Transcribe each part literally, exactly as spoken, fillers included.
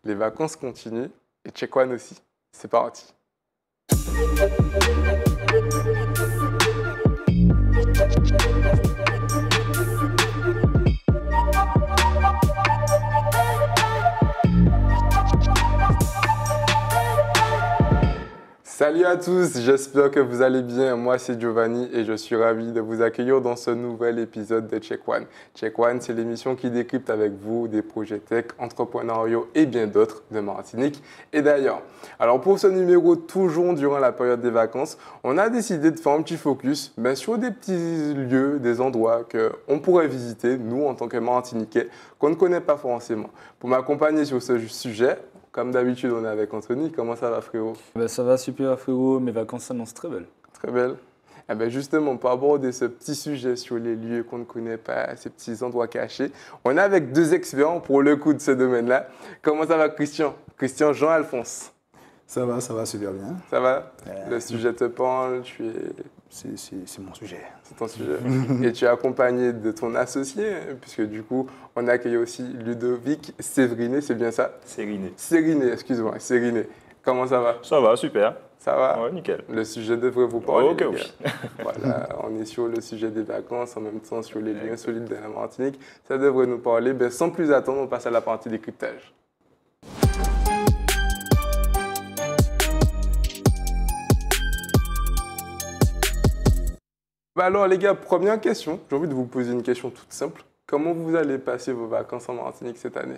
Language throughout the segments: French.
les vacances continuent et Check One aussi. C'est parti. Salut à tous, j'espère que vous allez bien. Moi, c'est Giovanni et je suis ravi de vous accueillir dans ce nouvel épisode de Check One. Check One, c'est l'émission qui décrypte avec vous des projets tech, entrepreneuriaux et bien d'autres de Martinique et d'ailleurs. Alors, pour ce numéro, toujours durant la période des vacances, on a décidé de faire un petit focus ben, sur des petits lieux, des endroits qu'on pourrait visiter, nous, en tant que Martiniquais, qu'on ne connaît pas forcément. Pour m'accompagner sur ce sujet, comme d'habitude, on est avec Anthony. Comment ça va, frérot? Ben, ça va super, frérot. Mes vacances s'annoncent très belles. Très belles. Eh ben justement, pour aborder ce petit sujet sur les lieux qu'on ne connaît pas, ces petits endroits cachés, on est avec deux experts pour le coup de ce domaine-là. Comment ça va, Christian? Christian Jean-Alphonse. Ça va, ça va super bien. Ça va? Euh, Le sujet te parle, tu es... C'est, c'est, c'est mon sujet. C'est ton sujet. Et tu es accompagné de ton associé, puisque du coup, on a accueilli aussi Ludovic Séveriné, c'est bien ça? Sériné. Sériné, excuse-moi, Sériné. Comment ça va? Ça va, super. Ça va? Ouais, nickel. Le sujet devrait vous parler. Ok, les oui. gars. Voilà, on est sur le sujet des vacances, en même temps sur les liens solides de la Martinique. Ça devrait nous parler. Ben, sans plus attendre, on passe à la partie décryptage. Ben alors les gars, première question. J'ai envie de vous poser une question toute simple. Comment vous allez passer vos vacances en Martinique cette année?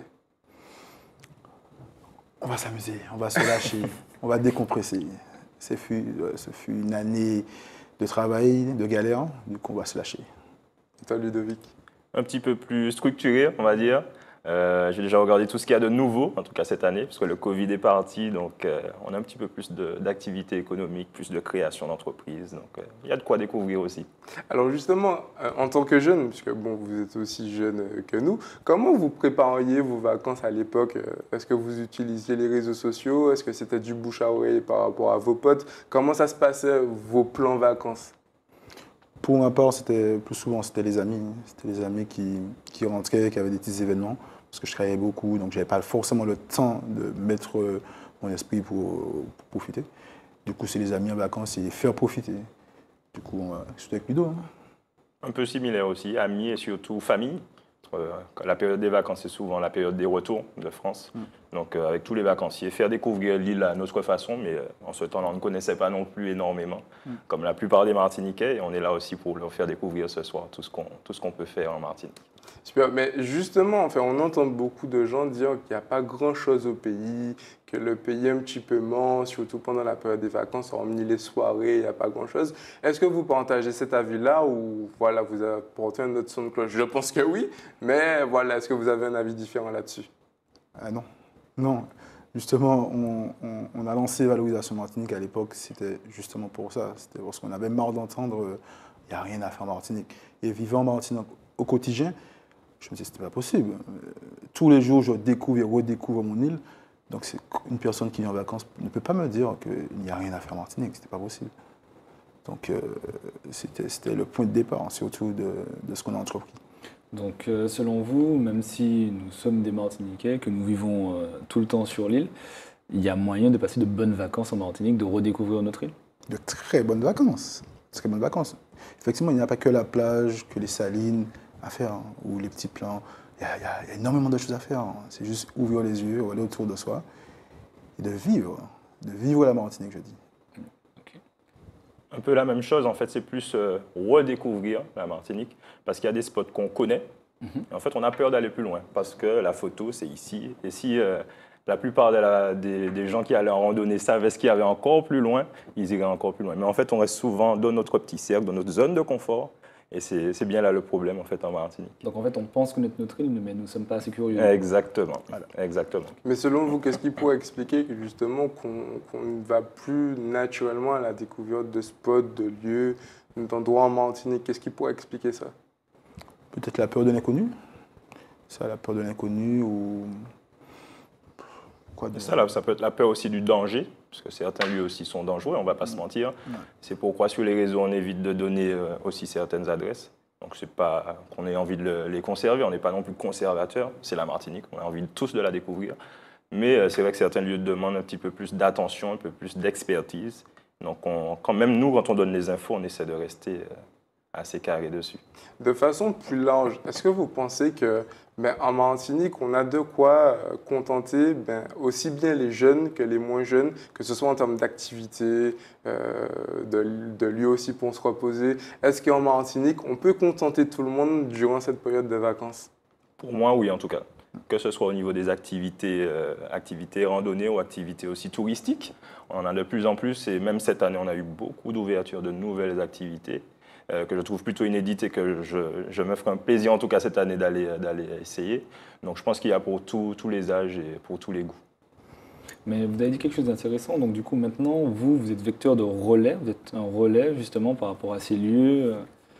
On va s'amuser, on va se lâcher, on va décompresser. Ce fut, ce fut une année de travail, de galère, du coup on va se lâcher. Et toi, Ludovic? Un petit peu plus structuré, on va dire. Euh, j'ai déjà regardé tout ce qu'il y a de nouveau, en tout cas cette année, parce que le Covid est parti, donc euh, on a un petit peu plus de, d'activité économique, plus de création d'entreprises. Donc euh, il y a de quoi découvrir aussi. Alors justement, euh, en tant que jeune, puisque bon, vous êtes aussi jeune euh, que nous, comment vous prépariez vos vacances à l'époque? Est-ce que vous utilisiez les réseaux sociaux? Est-ce que c'était du bouche à oreille par rapport à vos potes? Comment ça se passait, vos plans vacances? Pour ma part, c'était plus souvent c'était les amis. C'était les amis qui, qui rentraient, qui avaient des petits événements. Parce que je travaillais beaucoup, donc je n'avais pas forcément le temps de mettre mon esprit pour, pour profiter. Du coup, c'est les amis en vacances et faire profiter. Du coup, on va surtout avec Ludo. Hein. Un peu similaire aussi, amis et surtout famille. La période des vacances, c'est souvent la période des retours de France. Mm. Donc, euh, avec tous les vacanciers, faire découvrir l'île à notre façon, mais euh, en ce temps-là, on ne connaissait pas non plus énormément, mm. comme la plupart des Martiniquais. Et on est là aussi pour leur faire découvrir ce soir tout ce qu'on, tout ce qu'on peut faire en Martinique. Super, mais justement, enfin, on entend beaucoup de gens dire qu'il n'y a pas grand-chose au pays, que le pays est un petit peu mort, surtout pendant la période des vacances, hormis les soirées, il n'y a pas grand-chose. Est-ce que vous partagez cet avis-là ou voilà, vous apportez un autre son de cloche? Je pense que oui, mais voilà, est-ce que vous avez un avis différent là-dessus? Ah non, non. Justement, on, on, on a lancé Valorisation Martinique à l'époque, c'était justement pour ça. C'était parce qu'on avait marre d'entendre euh, « il n'y a rien à faire en Martinique ». Et vivant en Martinique au quotidien, je me disais que ce n'était pas possible. Tous les jours, je découvre et redécouvre mon île. Donc, c'est une personne qui vient en vacances ne peut pas me dire qu'il n'y a rien à faire en Martinique. Ce n'était pas possible. Donc, euh, c'était, c'était le point de départ, surtout de, de ce qu'on a entrepris. Donc, euh, selon vous, même si nous sommes des Martiniquais, que nous vivons euh, tout le temps sur l'île, il y a moyen de passer de bonnes vacances en Martinique, de redécouvrir notre île? De très bonnes vacances. Très bonnes vacances. Effectivement, il n'y a pas que la plage, que les salines à faire, hein, ou les petits plans. Il y, a, il y a énormément de choses à faire. Hein. C'est juste ouvrir les yeux, aller autour de soi et de vivre. De vivre la Martinique, je dis. Okay. Un peu la même chose, en fait, c'est plus euh, redécouvrir la Martinique, parce qu'il y a des spots qu'on connaît. Mm-hmm. Et en fait, on a peur d'aller plus loin, parce que la photo, c'est ici. Et si euh, la plupart de la, des, des gens qui allaient en randonnée savaient ce qu'il y avait encore plus loin, ils iraient encore plus loin. Mais en fait, on reste souvent dans notre petit cercle, dans notre zone de confort. Et c'est, c'est bien là le problème en fait en Martinique. Donc en fait, on pense connaître notre île, mais nous ne sommes pas assez curieux. Exactement. Voilà. Exactement. Mais selon vous, qu'est-ce qui pourrait expliquer que justement qu'on, qu'on ne va plus naturellement à la découverte de spots, de lieux, d'endroits en Martinique? Qu'est-ce qui pourrait expliquer ça? Peut-être la peur de l'inconnu. Ça, la peur de l'inconnu ou... Quoi de... ça, là, ça peut être la peur aussi du danger, parce que certains lieux aussi sont dangereux, on ne va pas mmh. se mentir. Mmh. C'est pourquoi sur les réseaux, on évite de donner euh, aussi certaines adresses. Donc, ce n'est pas qu'on ait envie de le, les conserver, on n'est pas non plus conservateur, c'est la Martinique, on a envie de, tous de la découvrir. Mais euh, c'est vrai que certains lieux demandent un petit peu plus d'attention, un peu plus d'expertise. Donc on, quand même, nous, quand on donne les infos, on essaie de rester euh, assez carré dessus. De façon plus large, est-ce que vous pensez que ben, en Martinique, on a de quoi contenter ben, aussi bien les jeunes que les moins jeunes, que ce soit en termes d'activités, euh, de, de lieux aussi pour se reposer? Est-ce qu'en Martinique, on peut contenter tout le monde durant cette période de vacances? Pour moi, oui, en tout cas. Que ce soit au niveau des activités, euh, activités randonnées ou activités aussi touristiques. On en a de plus en plus et même cette année, on a eu beaucoup d'ouvertures de nouvelles activités. Euh, que je trouve plutôt inédite et que je, je me ferai un plaisir en tout cas cette année d'aller d'aller essayer. Donc je pense qu'il y a pour tout, tous les âges et pour tous les goûts. Mais vous avez dit quelque chose d'intéressant, donc du coup maintenant vous, vous êtes vecteur de relais, vous êtes un relais justement par rapport à ces lieux,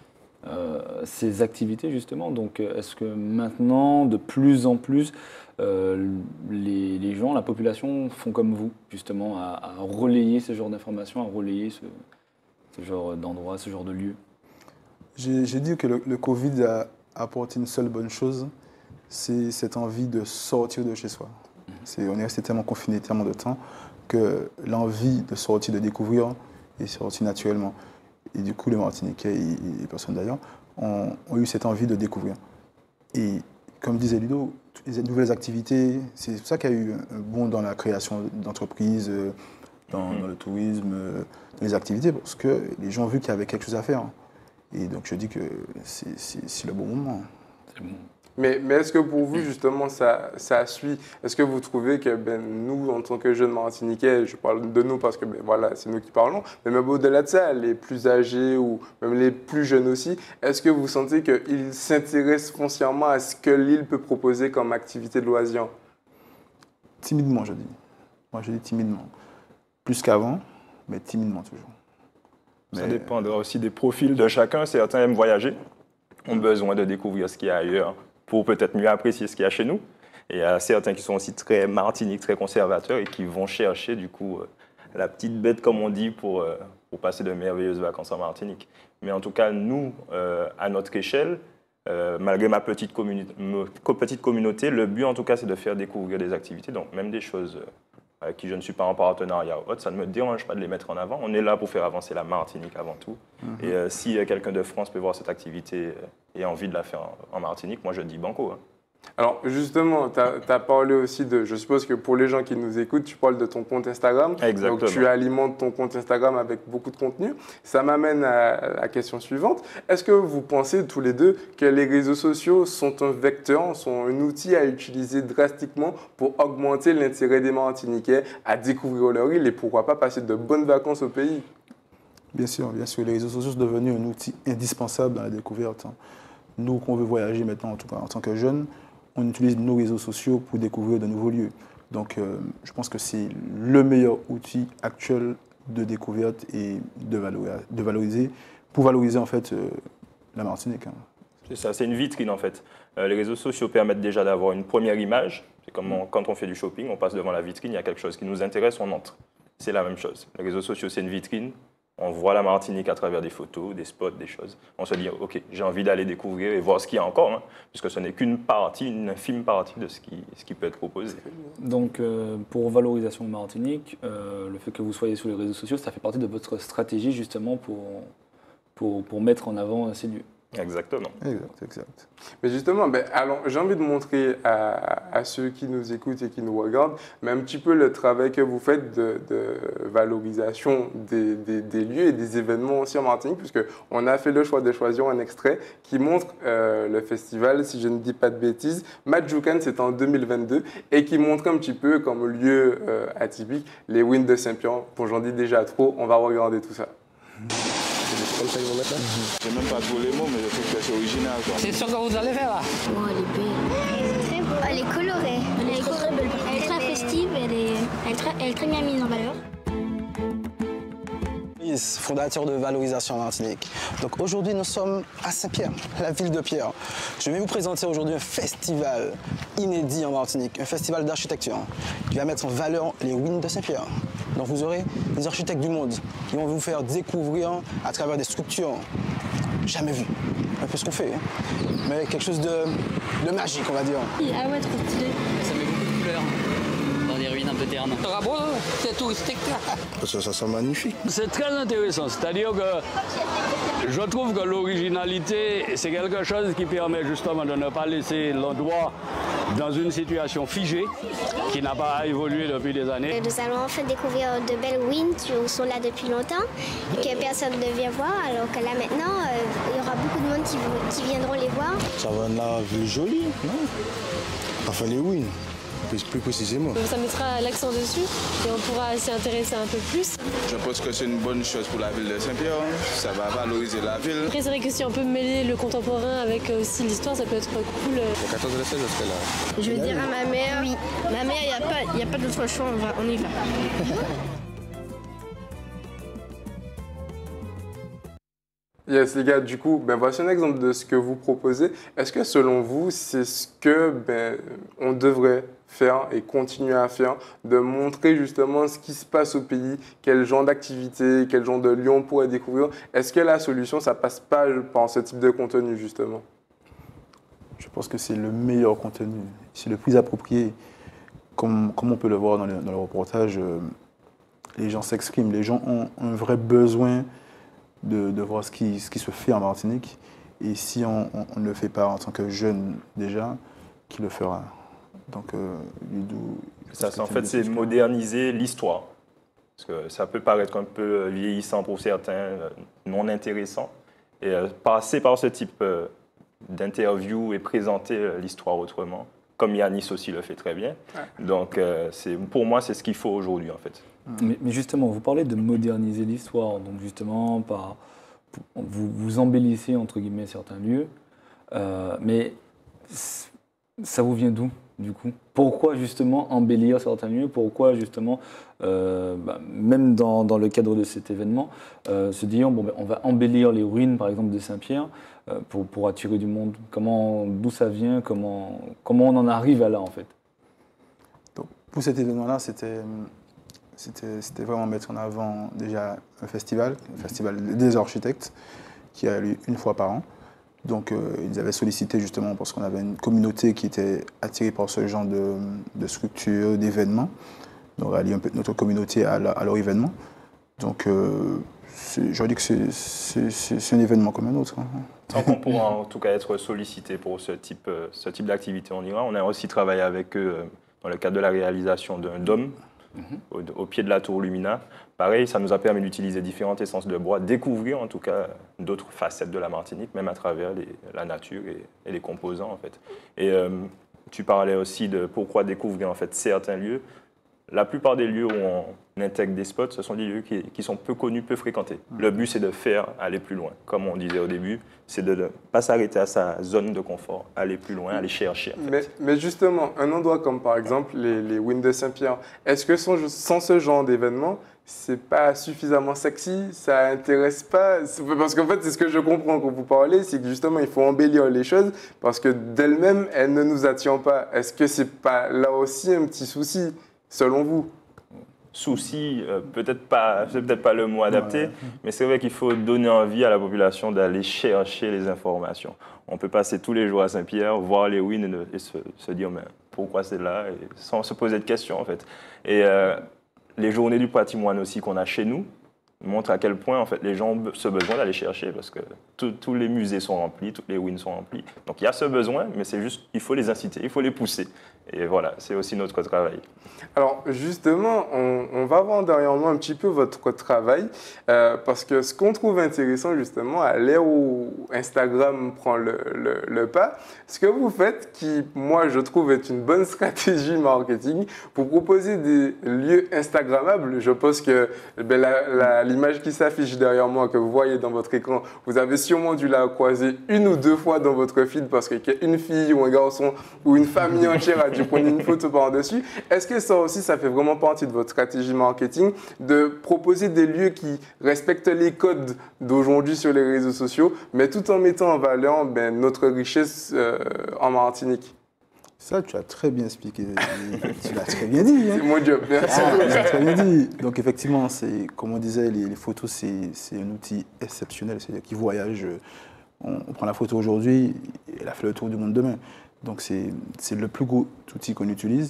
euh, ces activités justement. Donc est-ce que maintenant de plus en plus euh, les, les gens, la population font comme vous justement à, à relayer ce genre d'informations, à relayer ce, ce genre d'endroits, ce genre de lieux? J'ai j'ai dit que le, le Covid a apporté une seule bonne chose, c'est cette envie de sortir de chez soi. C'est, on est resté tellement confiné tellement de temps que l'envie de sortir, de découvrir est sortie naturellement. Et du coup, les Martiniquais et les personnes d'ailleurs ont, ont eu cette envie de découvrir. Et comme disait Ludo, toutes les nouvelles activités, c'est pour ça qu'il y a eu un bond dans la création d'entreprises, dans, dans le tourisme, dans les activités, parce que les gens ont vu qu'il y avait quelque chose à faire. Et donc je dis que c'est, c'est, c'est le bon moment. C'est bon. Mais, mais est-ce que pour vous, justement, ça, ça suit? Est-ce que vous trouvez que ben, nous, en tant que jeunes Martiniquais, je parle de nous parce que ben, voilà, c'est nous qui parlons, mais même au-delà de ça, les plus âgés ou même les plus jeunes aussi, est-ce que vous sentez qu'ils s'intéressent foncièrement à ce que l'île peut proposer comme activité de loisir? Timidement, je dis. Moi, je dis timidement. Plus qu'avant, mais timidement toujours. Ça Mais... dépendra aussi des profils de chacun. Certains aiment voyager, ont besoin de découvrir ce qu'il y a ailleurs pour peut-être mieux apprécier ce qu'il y a chez nous. Et il y a certains qui sont aussi très martiniques, très conservateurs et qui vont chercher du coup la petite bête, comme on dit, pour, pour passer de merveilleuses vacances en Martinique. Mais en tout cas, nous, euh, à notre échelle, euh, malgré ma petite, communi- ma petite communauté, le but en tout cas, c'est de faire découvrir des activités, donc même des choses avec qui je ne suis pas en partenariat ou autre, ça ne me dérange pas de les mettre en avant. On est là pour faire avancer la Martinique avant tout. Mm-hmm. Et euh, si euh, quelqu'un de France peut voir cette activité et a envie de la faire en, en Martinique, moi je dis banco. Hein. Alors justement, tu as parlé aussi de, je suppose que pour les gens qui nous écoutent, tu parles de ton compte Instagram. Exactement. Donc tu alimentes ton compte Instagram avec beaucoup de contenu. Ça m'amène à la question suivante. Est-ce que vous pensez tous les deux que les réseaux sociaux sont un vecteur, sont un outil à utiliser drastiquement pour augmenter l'intérêt des Martiniquais à découvrir leur île et pourquoi pas passer de bonnes vacances au pays? Bien sûr, bien sûr. Les réseaux sociaux sont devenus un outil indispensable dans la découverte. Nous, qu'on veut voyager maintenant, en tout cas en tant que jeunes, on utilise nos réseaux sociaux pour découvrir de nouveaux lieux. Donc, euh, je pense que c'est le meilleur outil actuel de découverte et de valoriser, de valoriser pour valoriser en fait euh, la Martinique. Hein. C'est ça, c'est une vitrine en fait. Euh, les réseaux sociaux permettent déjà d'avoir une première image. C'est comme on, quand on fait du shopping, on passe devant la vitrine, il y a quelque chose qui nous intéresse, on entre. C'est la même chose. Les réseaux sociaux, c'est une vitrine. On voit la Martinique à travers des photos, des spots, des choses. On se dit, OK, j'ai envie d'aller découvrir et voir ce qu'il y a encore, hein, puisque ce n'est qu'une partie, une infime partie de ce qui, ce qui peut être proposé. Donc, euh, pour valorisation de Martinique, euh, le fait que vous soyez sur les réseaux sociaux, ça fait partie de votre stratégie justement pour, pour, pour mettre en avant ces lieux. Exactement. Exact, exact. Mais justement, ben, alors, j'ai envie de montrer à, à ceux qui nous écoutent et qui nous regardent, mais un petit peu le travail que vous faites de, de valorisation des, des, des lieux et des événements aussi en Martinique, puisqu'on a fait le choix de choisir un extrait qui montre euh, le festival, si je ne dis pas de bêtises, Madjoukan, c'était en deux mille vingt-deux, et qui montre un petit peu comme lieu euh, atypique les Winds de Saint-Pierre. Bon, j'en dis déjà trop, on va regarder tout ça. Comme ça qu'ils vont mettre là. J'ai même pas tous les mots, mais je trouve que c'est original. Quoi. C'est sûr que vous allez faire là. Oh, elle est belle. Très beau. Elle est colorée. Elle est très belle. Elle est très festive. Elle est, elle est, très, elle est très bien mise en valeur. Fondateur de Valorisation Martinique. Donc aujourd'hui, nous sommes à Saint-Pierre, la ville de Pierre. Je vais vous présenter aujourd'hui un festival inédit en Martinique, un festival d'architecture qui va mettre en valeur les ruines de Saint-Pierre. Donc vous aurez des architectes du monde qui vont vous faire découvrir à travers des structures jamais vues. Un peu ce qu'on fait, hein. Mais quelque chose de, de magique, on va dire. Ah ouais, trop stylé. Ça met beaucoup de couleurs. interne. C'est touristique. Ça, ça sent magnifique. C'est très intéressant, c'est-à-dire que je trouve que l'originalité, c'est quelque chose qui permet justement de ne pas laisser l'endroit dans une situation figée, qui n'a pas évolué depuis des années. Nous allons en fait découvrir de belles ruines qui sont là depuis longtemps et que personne ne vient voir, alors que là maintenant, euh, il y aura beaucoup de monde qui, qui viendront les voir. Ça va rendre la ville jolie, non? Enfin, les ruines, plus, plus précisément. Ça mettra l'accent dessus et on pourra s'y intéresser un peu plus. Je pense que c'est une bonne chose pour la ville de Saint-Pierre. Ça va valoriser la ville. Après, c'est vrai que si on peut mêler le contemporain avec aussi l'histoire, ça peut être cool. Le quatorze décembre, je serai là. Je vais dire à ma mère, oui. Ma mère, il n'y a pas, y a pas d'autre choix, on, va, on y va. Yes, les gars, du coup, ben, voici un exemple de ce que vous proposez. Est-ce que selon vous, c'est ce que ben, on devrait faire et continuer à faire, de montrer justement ce qui se passe au pays, quel genre d'activité, quel genre de lieu on pourrait découvrir? Est-ce que la solution, ça passe pas par ce type de contenu, justement? Je pense que c'est le meilleur contenu, c'est le plus approprié. Comme, comme on peut le voir dans le, dans le reportage, euh, les gens s'expriment, les gens ont un vrai besoin de, de voir ce qui, ce qui se fait en Martinique. Et si on, on, on ne le fait pas en tant que jeune déjà, qui le fera? Donc, euh, Ludou, ça, en fait, c'est moderniser l'histoire. Parce que ça peut paraître un peu vieillissant pour certains, non intéressant. Et euh, passer par ce type euh, d'interview et présenter euh, l'histoire autrement, comme Yanis aussi le fait très bien. Ouais. Donc, euh, pour moi, c'est ce qu'il faut aujourd'hui, en fait. Mais, mais justement, vous parlez de moderniser l'histoire. Donc, justement, par, vous, vous embellissez, entre guillemets, certains lieux. Euh, mais ça vous vient d'où, du coup? Pourquoi, justement, embellir certains lieux? Pourquoi, justement, euh, bah, même dans, dans le cadre de cet événement, euh, se dire, bon, ben, on va embellir les ruines, par exemple, de Saint-Pierre, euh, pour, pour attirer du monde? Comment, d'où ça vient? Comment, comment on en arrive à là, en fait? Donc, pour cet événement-là, c'était... C'était vraiment mettre en avant déjà un festival, le festival des architectes, qui a lieu une fois par an. Donc euh, ils avaient sollicité justement parce qu'on avait une communauté qui était attirée par ce genre de, de structure, d'événements. Donc allier un peu notre communauté à, la, à leur événement. Donc euh, je dis que c'est un événement comme un autre. Hein. Tant qu'on pourra en tout cas être sollicité pour ce type, ce type d'activité en Iran. On a aussi travaillé avec eux dans le cadre de la réalisation d'un dôme. Au, au pied de la tour Lumina. Pareil, ça nous a permis d'utiliser différentes essences de bois, découvrir en tout cas d'autres facettes de la Martinique, même à travers les, la nature et, et les composants en fait. Et euh, tu parlais aussi de pourquoi découvrir en fait certains lieux. La plupart des lieux où on intègre des spots, ce sont des lieux qui, qui sont peu connus, peu fréquentés. Le but, c'est de faire aller plus loin. Comme on disait au début, c'est de ne pas s'arrêter à sa zone de confort, aller plus loin, aller chercher. En fait. mais, mais justement, un endroit comme par exemple les, les ruines de Saint-Pierre, est-ce que sans, sans ce genre d'événement, c'est pas suffisamment sexy, ça intéresse pas? Parce qu'en fait, c'est ce que je comprends quand vous parlez, c'est que justement, il faut embellir les choses parce que d'elles-mêmes, elles ne nous attirent pas. Est-ce que c'est pas là aussi un petit souci, selon vous? Souci, euh, peut-être pas, c'est peut-être pas le mot adapté, ouais. mais c'est vrai qu'il faut donner envie à la population d'aller chercher les informations. On peut passer tous les jours à Saint-Pierre, voir les ruines et se, se dire mais pourquoi c'est là, et sans se poser de questions en fait. Et euh, les journées du patrimoine aussi qu'on a chez nous montrent à quel point en fait les gens ont ce besoin d'aller chercher parce que tous les musées sont remplis, toutes les ruines sont remplies. Donc il y a ce besoin, mais c'est juste il faut les inciter, il faut les pousser. Et voilà, c'est aussi notre travail. Alors justement, on, on va voir derrière moi un petit peu votre travail, euh, parce que ce qu'on trouve intéressant justement, à l'ère où Instagram prend le, le, le pas, ce que vous faites, qui moi je trouve est une bonne stratégie marketing, vous proposez des lieux Instagrammables. Je pense que ben, l'image qui s'affiche derrière moi, que vous voyez dans votre écran, vous avez sûrement dû la croiser une ou deux fois dans votre feed, parce qu'une fille ou un garçon ou une famille entière a dû prendre une photo par-dessus. Est-ce que ça aussi, ça fait vraiment partie de votre stratégie marketing, de proposer des lieux qui respectent les codes d'aujourd'hui sur les réseaux sociaux, mais tout en mettant en valeur ben, notre richesse euh, en Martinique? Ça, tu as très bien expliqué. Tu l'as très bien dit. Hein. C'est mon job, merci. Ah, tu as très bien dit. Donc, effectivement, comme on disait, les, les photos, c'est un outil exceptionnel, c'est-à-dire qui voyage. On, on prend la photo aujourd'hui, elle a fait le tour du monde demain. Donc, c'est le plus gros outil qu'on utilise.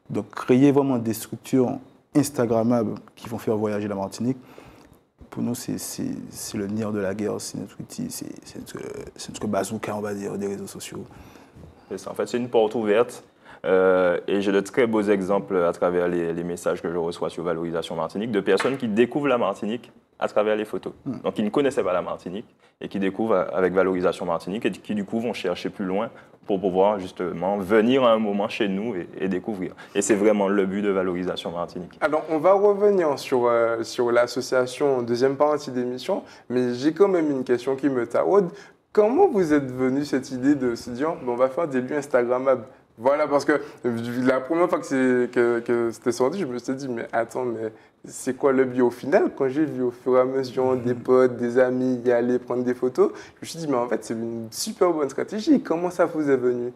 Donc, créer vraiment des structures Instagrammables qui vont faire voyager la Martinique, pour nous, c'est le nerf de la guerre, c'est notre outil, c'est notre, notre bazooka, on va dire, des réseaux sociaux. En fait, c'est une porte ouverte. Euh, et j'ai de très beaux exemples à travers les, les messages que je reçois sur Valorisation Martinique de personnes qui découvrent la Martinique à travers les photos. Mm. Donc, ils ne connaissaient pas la Martinique et qui découvrent avec Valorisation Martinique et qui, du coup, vont chercher plus loin pour pouvoir justement venir à un moment chez nous et, et découvrir. Et c'est vraiment le but de Valorisation Martinique. Alors, on va revenir sur, euh, sur l'association en deuxième partie d'émission, mais j'ai quand même une question qui me taraude. Comment vous êtes venu cette idée de se dire, bon, on va faire des lieux Instagrammables? Voilà, parce que la première fois que, que, que c'était sorti, je me suis dit, mais attends, mais c'est quoi le but au final? Quand j'ai vu au fur et à mesure des potes, des amis y aller prendre des photos, je me suis dit, mais en fait, c'est une super bonne stratégie. Comment ça vous est venu?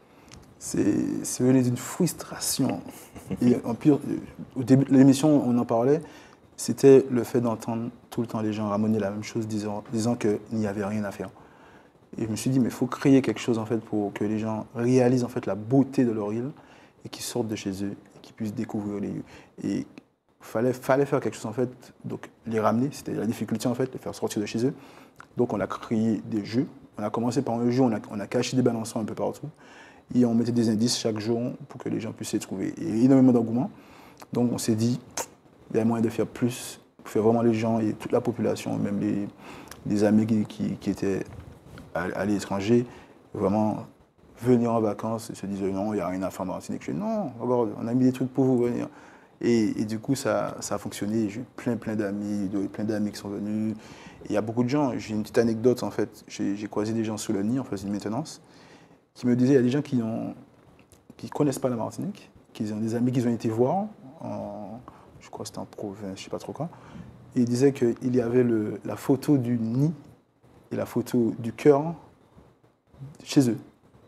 C'est venu d'une frustration. Et en pire, au début de l'émission, on en parlait, c'était le fait d'entendre tout le temps les gens ramonner la même chose, disant, disant qu'il n'y avait rien à faire. Et je me suis dit, mais il faut créer quelque chose en fait, pour que les gens réalisent en fait, la beauté de leur île et qu'ils sortent de chez eux et qu'ils puissent découvrir les lieux. Et il fallait, fallait faire quelque chose, en fait, donc les ramener, c'était la difficulté en fait, de les faire sortir de chez eux. Donc on a créé des jeux. On a commencé par un jeu, on a, on a caché des balançons un peu partout. Et on mettait des indices chaque jour pour que les gens puissent les trouver. Et il y a énormément d'engouement. Donc on s'est dit, il y a moyen de faire plus, pour faire vraiment les gens et toute la population, même les, les amis qui, qui, qui étaient à l'étranger, vraiment venir en vacances et se dire non, il n'y a rien à faire en Martinique. Je dis non, regarde, on a mis des trucs pour vous venir. Et, et du coup, ça, ça a fonctionné. J'ai eu plein, plein d'amis, plein d'amis qui sont venus. Il y a beaucoup de gens, j'ai une petite anecdote en fait, j'ai croisé des gens sous le nid en faisant une maintenance, qui me disaient, il y a des gens qui ne qui connaissent pas la Martinique, qui ont des amis qui ont été voir, en, je crois que c'était en province, je ne sais pas trop quoi, et ils disaient qu'il y avait le, la photo du nid et la photo du cœur chez eux.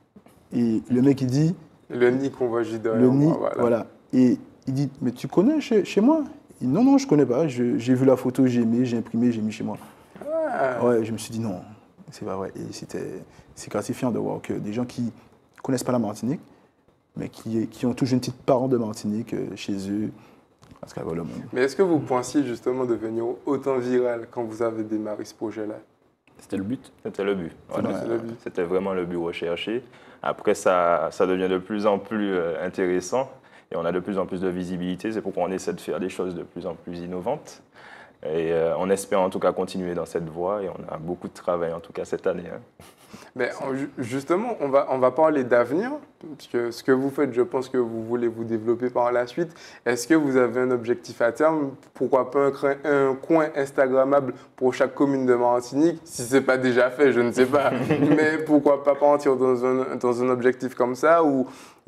Et le mec, il dit... Le nid qu'on voit juste derrière le nid, moi, voilà. voilà. Et il dit, mais tu connais chez, chez moi? Il dit, non, non, je ne connais pas. J'ai vu la photo, j'ai aimé, j'ai imprimé, j'ai mis chez moi. Ah. Ouais, je me suis dit, non, c'est pas vrai. Et c'est gratifiant de voir que des gens qui ne connaissent pas la Martinique, mais qui, qui ont toujours une petite part de Martinique euh, chez eux, à travers le monde. Mais est-ce que vous pensiez justement devenir autant viral quand vous avez démarré ce projet-là? C'était le but. C'était le but. Voilà. C'était vraiment le but recherché. Après, ça, ça devient de plus en plus intéressant et on a de plus en plus de visibilité. C'est pourquoi on essaie de faire des choses de plus en plus innovantes. Et euh, on espère en tout cas continuer dans cette voie et on a beaucoup de travail en tout cas cette année. Hein. Mais justement, on va, on va parler d'avenir, parce que ce que vous faites, je pense que vous voulez vous développer par la suite. Est-ce que vous avez un objectif à terme? Pourquoi pas un, un coin Instagrammable pour chaque commune de Martinique? Si ce n'est pas déjà fait, je ne sais pas. Mais pourquoi pas partir dans un, dans un objectif comme ça, ou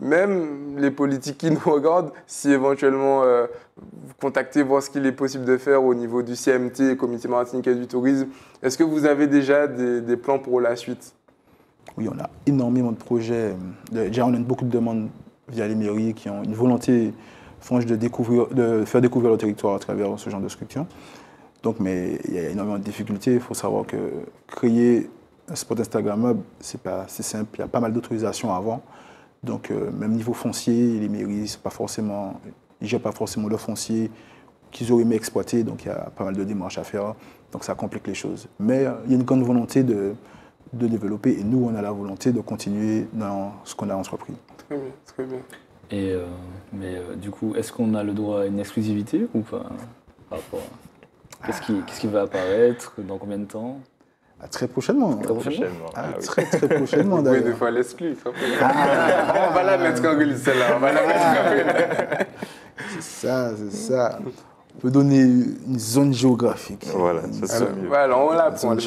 même les politiques qui nous regardent, si éventuellement euh, vous contactez, voir ce qu'il est possible de faire au niveau du C M T, Comité Martiniquais du Tourisme, est-ce que vous avez déjà des, des plans pour la suite? Oui, on a énormément de projets. Déjà, on a beaucoup de demandes via les mairies qui ont une volonté franche de, découvrir, de faire découvrir le territoire à travers ce genre de structure. Donc, mais il y a énormément de difficultés. Il faut savoir que créer un spot Instagrammable, c'est pas c'est simple. Il y a pas mal d'autorisations à avoir. Donc, euh, même niveau foncier, les mairies, c'est pas forcément, ils gèrent pas forcément le foncier qu'ils auraient aimé exploiter. Donc, il y a pas mal de démarches à faire. Donc, ça complique les choses. Mais euh, il y a une grande volonté de de développer et nous, on a la volonté de continuer dans ce qu'on a entrepris. Très bien, très bien. Et euh, mais euh, du coup, est-ce qu'on a le droit à une exclusivité ou pas par rapport à... Qu'est-ce qui, qu'est-ce qui va apparaître? Dans combien de temps? Ah, très prochainement. Très prochainement. Ah, ah, oui. Très, très prochainement, d'ailleurs. Oui, des fois, l'exclus. Ah, on va la mettre en gueule, celle-là. On va la mettre en gueule. C'est ça, c'est ça. On peut donner une zone géographique. Voilà, ça c'est mieux. Voilà, on l'apprend.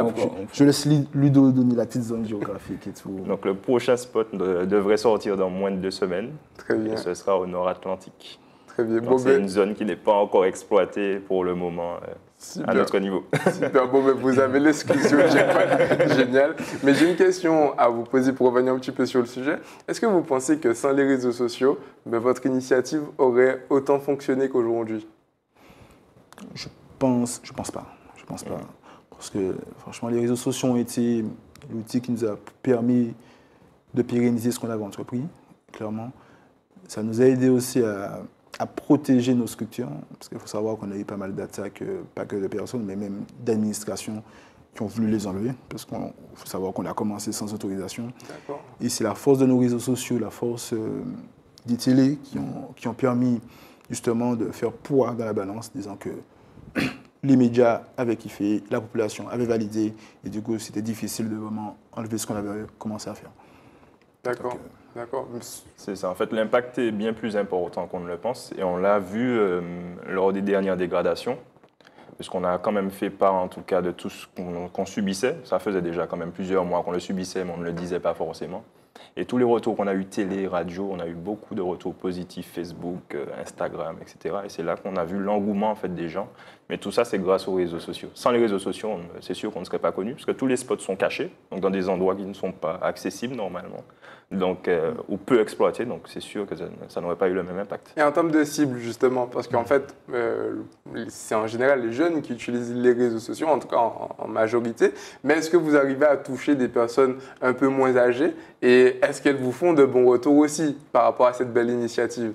Je laisse Ludo donner la petite zone géographique et tout. Donc le prochain spot devrait sortir dans moins de deux semaines. Très bien. Et ce sera au Nord-Atlantique. Très bien. Bon, c'est une zone qui n'est pas encore exploitée pour le moment euh, à notre niveau. Super, bon, mais vous avez l'exclusion, génial. Mais j'ai une question à vous poser pour revenir un petit peu sur le sujet. Est-ce que vous pensez que sans les réseaux sociaux, ben, votre initiative aurait autant fonctionné qu'aujourd'hui? Je pense, je pense pas. Je pense pas. Parce que franchement, les réseaux sociaux ont été l'outil qui nous a permis de pérenniser ce qu'on avait entrepris, clairement. ça nous a aidé aussi à, à protéger nos structures, parce qu'il faut savoir qu'on a eu pas mal d'attaques, euh, pas que de personnes, mais même d'administrations qui ont voulu les enlever, parce qu'il faut savoir qu'on a commencé sans autorisation. Et c'est la force de nos réseaux sociaux, la force euh, des télés qui ont, qui ont permis justement de faire poids dans la balance, disant que les médias avaient kiffé, la population avait validé, et du coup, c'était difficile de vraiment enlever ce qu'on avait commencé à faire. D'accord, d'accord. C'est ça. En fait, l'impact est bien plus important qu'on ne le pense, et on l'a vu euh, lors des dernières dégradations, puisqu'on a quand même fait part, en tout cas, de tout ce qu'on qu'on subissait. Ça faisait déjà quand même plusieurs mois qu'on le subissait, mais on ne le disait pas forcément. Et tous les retours qu'on a eu télé, radio, on a eu beaucoup de retours positifs, Facebook, euh, Instagram, et cetera. Et c'est là qu'on a vu l'engouement en fait, des gens. Mais tout ça, c'est grâce aux réseaux sociaux. Sans les réseaux sociaux, on- c'est sûr qu'on ne serait pas connu, parce que tous les spots sont cachés, donc dans des endroits qui ne sont pas accessibles normalement, donc, euh, ou peu exploités. Donc c'est sûr que ça, ça n'aurait pas eu le même impact. Et en termes de cible, justement, parce qu'en fait, euh, c'est en général les jeunes qui utilisent les réseaux sociaux, en tout cas en, en majorité. Mais est-ce que vous arrivez à toucher des personnes un peu moins âgées? Et est-ce qu'elles vous font de bons retours aussi par rapport à cette belle initiative?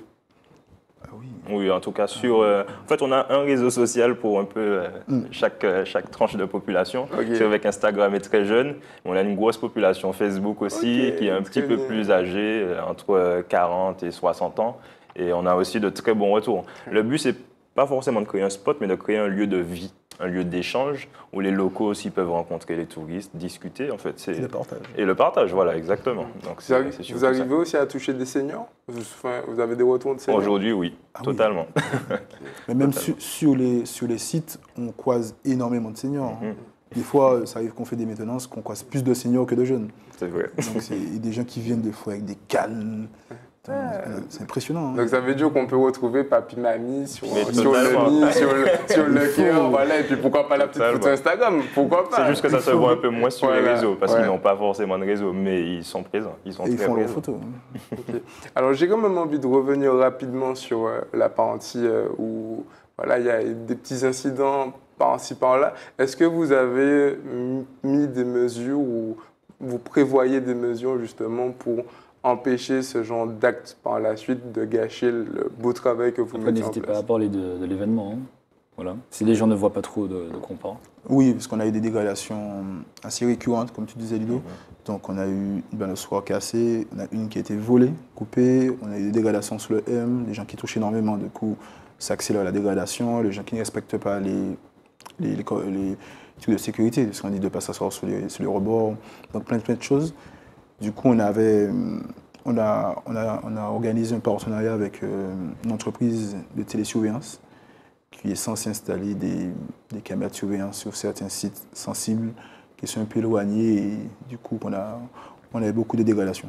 Oui, en tout cas, sur. euh, en fait, on a un réseau social pour un peu euh, chaque, euh, chaque tranche de population. Ok. C'est avec Instagram est très jeune. On a une grosse population Facebook aussi, Ok, qui est un petit très peu bien. plus âgée, euh, entre euh, quarante et soixante ans. Et on a aussi de très bons retours. Le but, c'est pas forcément de créer un spot, mais de créer un lieu de vie, un lieu d'échange où les locaux aussi peuvent rencontrer les touristes, discuter. En fait, c'est Et le partage. Et le partage, voilà, exactement. Donc, Vous, c'est- arri- c'est vous surtout ça. arrivez aussi à toucher des seniors? vous, enfin, vous avez des retours de seniors? Aujourd'hui, oui, Ah oui. totalement. Mais même sur, sur les, sur les sites, on croise énormément de seniors. hein. Des fois, ça arrive qu'on fait des maintenances, qu'on croise plus de seniors que de jeunes. C'est vrai. Donc, c'est il y a des gens qui viennent des fois avec des cannes. C'est impressionnant. hein. Donc ça veut dire qu'on peut retrouver papy mamie sur, Mais sur le totalement. nid, sur le, sur le Il faut. cœur, voilà, et puis pourquoi pas la petite Totalement. photo Instagram, pourquoi pas? C'est juste que ça se voit un peu moins sur les Voilà, réseaux, parce ouais. qu'ils n'ont pas forcément de réseau, mais ils sont présents. Ils sont Et ils très font leurs présents. photos. Ok. Alors j'ai quand même envie de revenir rapidement sur euh, la parentie euh, où voilà, il y a des petits incidents par-ci par-là. Est-ce que vous avez m- mis des mesures ou vous prévoyez des mesures justement pour empêcher ce genre d'actes par la suite de gâcher le beau travail que vous Après, mettez en n'hésitez pas place? à parler de, de l'événement. hein. Voilà. Si les gens ne voient pas trop de, de quoi on parle. Oui, parce qu'on a eu des dégradations assez récurrentes, comme tu disais, Ludo. Donc, on a eu une balançoire cassée, on a une qui a été volée, coupée, on a eu des dégradations sur le M, des gens qui touchent énormément, du coup, ça accélère la dégradation, les gens qui ne respectent pas les, les, les, co- les trucs de sécurité, parce qu'on dit de ne pas s'asseoir sur les, sur les rebords, donc plein, plein de choses. Du coup, on, avait, on, a, on, a, on a organisé un partenariat avec euh, une entreprise de télésurveillance qui est censée installer des, des caméras de surveillance sur certains sites sensibles qui sont un peu éloignés et du coup, on a, on a eu beaucoup de dégradations.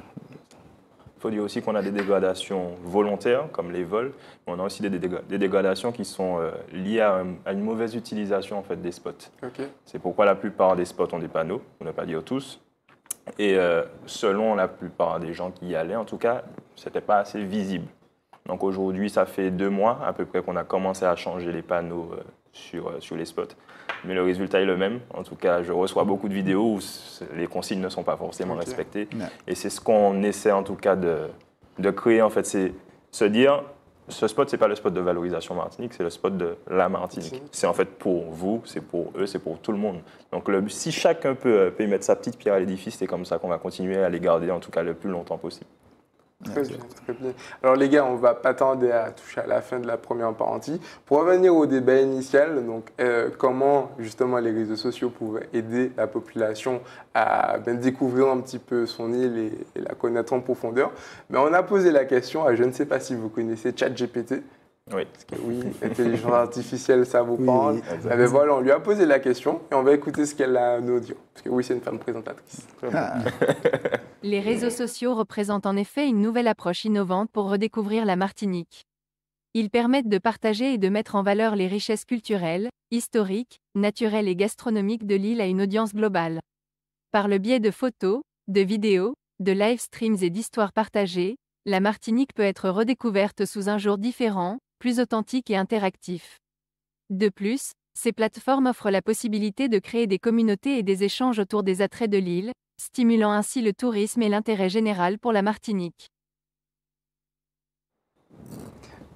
Il faut dire aussi qu'on a des dégradations volontaires, comme les vols, mais on a aussi des, dégra- des dégradations qui sont euh, liées à, un- à une mauvaise utilisation en fait, des spots. Ok. C'est pourquoi la plupart des spots ont des panneaux, pour ne pas dire tous. Et euh, selon la plupart des gens qui y allaient, en tout cas, ce n'était pas assez visible. Donc aujourd'hui, ça fait deux mois à peu près qu'on a commencé à changer les panneaux euh, sur, euh, sur les spots. Mais le résultat est le même. En tout cas, je reçois beaucoup de vidéos où c- les consignes ne sont pas forcément Ok. respectées. Ouais. Et c'est ce qu'on essaie en tout cas de, de créer. En fait, c'est se dire, ce spot, c'est pas le spot de valorisation Martinique, c'est le spot de la Martinique. C'est en fait pour vous, c'est pour eux, c'est pour tout le monde. Donc le, si chacun peut, euh, peut y mettre sa petite pierre à l'édifice, c'est comme ça qu'on va continuer à les garder, en tout cas le plus longtemps possible. Très bien, très bien. Alors les gars, on va pas tarder à toucher à la fin de la première partie. Pour revenir au débat initial, donc euh, comment justement les réseaux sociaux pouvaient aider la population à ben, découvrir un petit peu son île et, et la connaître en profondeur. Mais on a posé la question à, je ne sais pas si vous connaissez ChatGPT. Oui. Parce que oui, l'intelligence artificielle, ça vous Oui, parle. oui, exactement. Eh ben voilà, on lui a posé la question et on va écouter ce qu'elle a à nous dire. Parce que oui, c'est une femme présentatrice. Ah, Les réseaux sociaux représentent en effet une nouvelle approche innovante pour redécouvrir la Martinique. Ils permettent de partager et de mettre en valeur les richesses culturelles, historiques, naturelles et gastronomiques de l'île à une audience globale. Par le biais de photos, de vidéos, de live streams et d'histoires partagées, la Martinique peut être redécouverte sous un jour différent, plus authentique et interactif. De plus, ces plateformes offrent la possibilité de créer des communautés et des échanges autour des attraits de l'île, stimulant ainsi le tourisme et l'intérêt général pour la Martinique.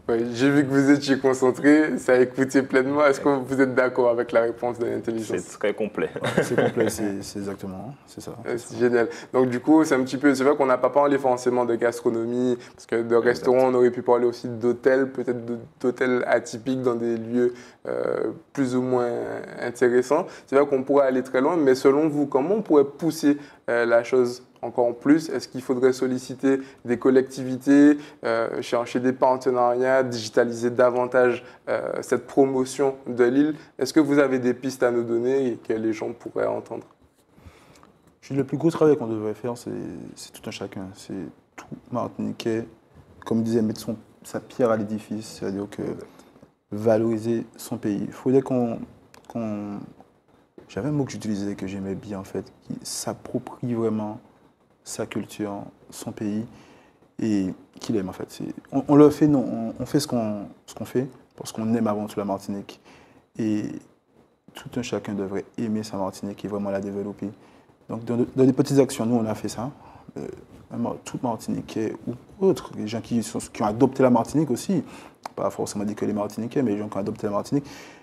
Ouais, j'ai vu que vous étiez concentré, ça a écouté pleinement. Est-ce que vous êtes d'accord avec la réponse de l'intelligence? C'est très complet. C'est complet, c'est exactement, c'est ça. C'est génial. Donc du coup, c'est un petit peu, c'est vrai qu'on n'a pas parlé forcément de gastronomie, parce que de restaurants, on aurait pu parler aussi d'hôtels, peut-être d'hôtels atypiques dans des lieux euh, plus ou moins intéressants. C'est vrai qu'on pourrait aller très loin, mais selon vous, comment on pourrait pousser euh, la chose encore plus? Est-ce qu'il faudrait solliciter des collectivités, euh, chercher des partenariats, digitaliser davantage euh, cette promotion de l'île? Est-ce que vous avez des pistes à nous donner et que les gens pourraient entendre? Je dis, le plus gros travail qu'on devrait faire, c'est tout un chacun. C'est tout Martiniquais, comme disait, mettre son, sa pierre à l'édifice, c'est-à-dire que valoriser son pays. Il faudrait qu'on... qu'on J'avais un mot que j'utilisais, que j'aimais bien en fait, qui s'approprie vraiment sa culture, son pays, et qu'il aime en fait. On, on le fait, non, on, on fait ce qu'on ce qu'on fait, parce qu'on aime avant tout la Martinique. Et tout un chacun devrait aimer sa Martinique et vraiment la développer. Donc dans, dans des petites actions, nous on a fait ça. Euh, tout Martiniquais ou autres, les gens qui, sont, qui ont adopté la Martinique aussi, pas forcément dit que les Martiniquais, mais les gens qui ont adopté la Martinique,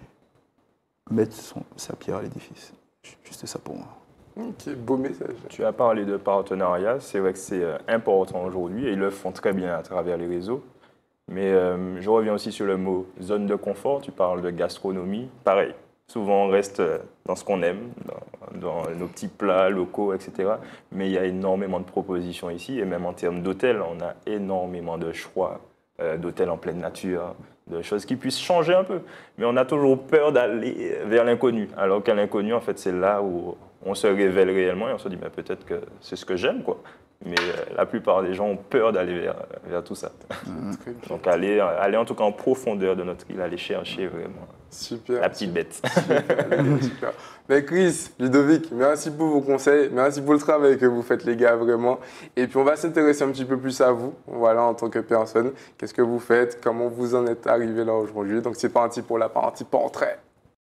mettre son, sa pierre à l'édifice. Juste ça pour moi. Ok, beau message. Tu as parlé de partenariat, c'est vrai que c'est important aujourd'hui et ils le font très bien à travers les réseaux. Mais euh, je reviens aussi sur le mot zone de confort, tu parles de gastronomie, pareil. Souvent on reste dans ce qu'on aime, dans, dans nos petits plats locaux, et cetera. Mais il y a énormément de propositions ici et même en termes d'hôtels, on a énormément de choix euh, d'hôtels en pleine nature, de choses qui puissent changer un peu. Mais on a toujours peur d'aller vers l'inconnu, alors qu'à l'inconnu, en fait, c'est là où on se révèle réellement et on se dit, mais peut-être que c'est ce que j'aime, quoi. Mais euh, la plupart des gens ont peur d'aller vers, vers tout ça. Mmh. Donc, aller, aller en tout cas en profondeur de notre île, aller chercher vraiment super, la petite bête. Super, super. Mais Chris, Ludovic, merci pour vos conseils, merci pour le travail que vous faites, les gars, vraiment. Et puis, on va s'intéresser un petit peu plus à vous, voilà, en tant que personne. Qu'est-ce que vous faites? Comment vous en êtes arrivé là aujourd'hui? Donc, c'est parti pour la partie portrait.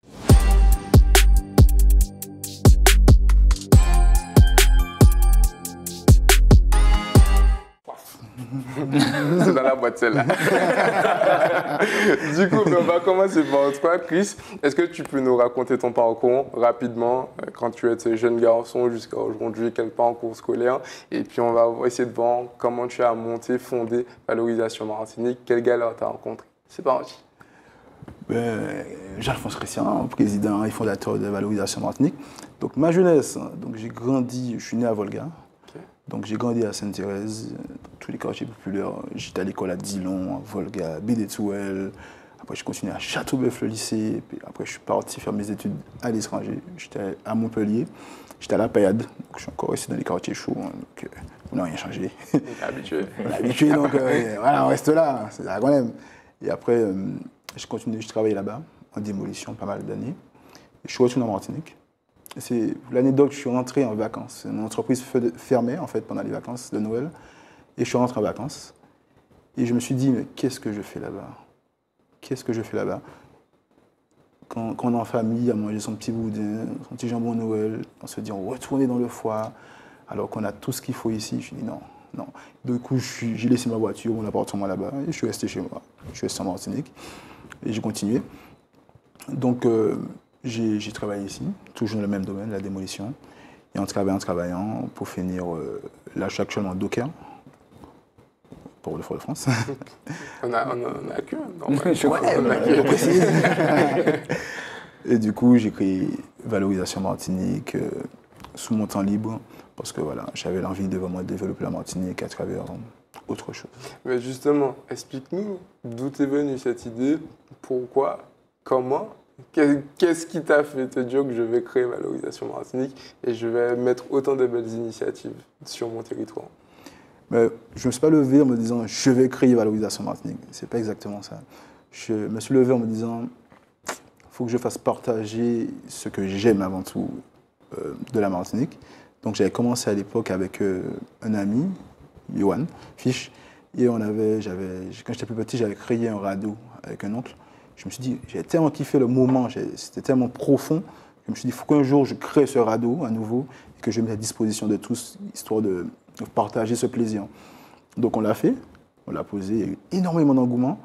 C'est dans la boîte celle-là. Du coup, on va commencer par toi, Chris. Est-ce que tu peux nous raconter ton parcours rapidement, quand tu étais jeune garçon jusqu'à aujourd'hui, quel parcours scolaire? Et puis on va essayer de voir comment tu as monté, fondé Valorisation Martinique. Quelle galère tu as rencontré? C'est parti. Ben, Jean-Alphonse Christian, président et fondateur de Valorisation Martinique. Donc ma jeunesse, donc j'ai grandi, je suis né à Volga. Donc j'ai grandi à Sainte-Thérèse, tous les quartiers populaires. J'étais à l'école à Dillon, à Volga, à Bédétouel. Après, je continué à Châteauboeuf, le lycée. Puis après, je suis parti faire mes études à l'étranger. J'étais à Montpellier. J'étais à la Payade. Donc, je suis encore resté dans les quartiers chauds. Hein, donc, euh, on n'a rien changé. On est habitué. On est habitué, donc euh, voilà, on reste là. C'est ça qu'on aime. Et après, euh, je continue, je travaillais là-bas, en démolition, pas mal d'années. Je suis retourné en Martinique. C'est l'anecdote, je suis rentré en vacances. Mon entreprise fermait en fait pendant les vacances de Noël. Et je suis rentré en vacances. Et je me suis dit, mais qu'est-ce que je fais là-bas? Qu'est-ce que je fais là-bas? Quand, quand on est en famille, à manger son petit boudin, son petit jambon Noël, on se dit, on retourne dans le foie, alors qu'on a tout ce qu'il faut ici. Je dis non, non. Du coup, j'ai laissé ma voiture, mon appartement là-bas, et je suis resté chez moi. Je suis resté en Martinique. Et j'ai continué. Donc, euh, j'ai travaillé ici, toujours dans le même domaine, la démolition. Et en travaillant, en travaillant, pour finir, euh, là, je suis actuellement docker pour le Fort-de-France. On a, on a, on a que non, je ouais, on a que Et du coup, j'ai créé Valorisation Martinique euh, sous mon temps libre, parce que voilà, j'avais l'envie de vraiment développer la Martinique à travers euh, autre chose. Mais justement, explique-nous d'où est venue cette idée, pourquoi, comment? Qu'est-ce qui t'a fait te dire que je vais créer Valorisation Martinique et je vais mettre autant de belles initiatives sur mon territoire? Mais je ne me suis pas levé en me disant je vais créer Valorisation Martinique. Ce n'est pas exactement ça. Je me suis levé en me disant il faut que je fasse partager ce que j'aime avant tout euh, de la Martinique. Donc j'avais commencé à l'époque avec euh, un ami, Johan Fisch, et on avait, quand j'étais plus petit, j'avais créé un radeau avec un oncle. Je me suis dit, j'ai tellement kiffé le moment, c'était tellement profond, je me suis dit, il faut qu'un jour je crée ce radeau à nouveau et que je mette à disposition de tous, histoire de, de partager ce plaisir. Donc on l'a fait, on l'a posé, il y a eu énormément d'engouement.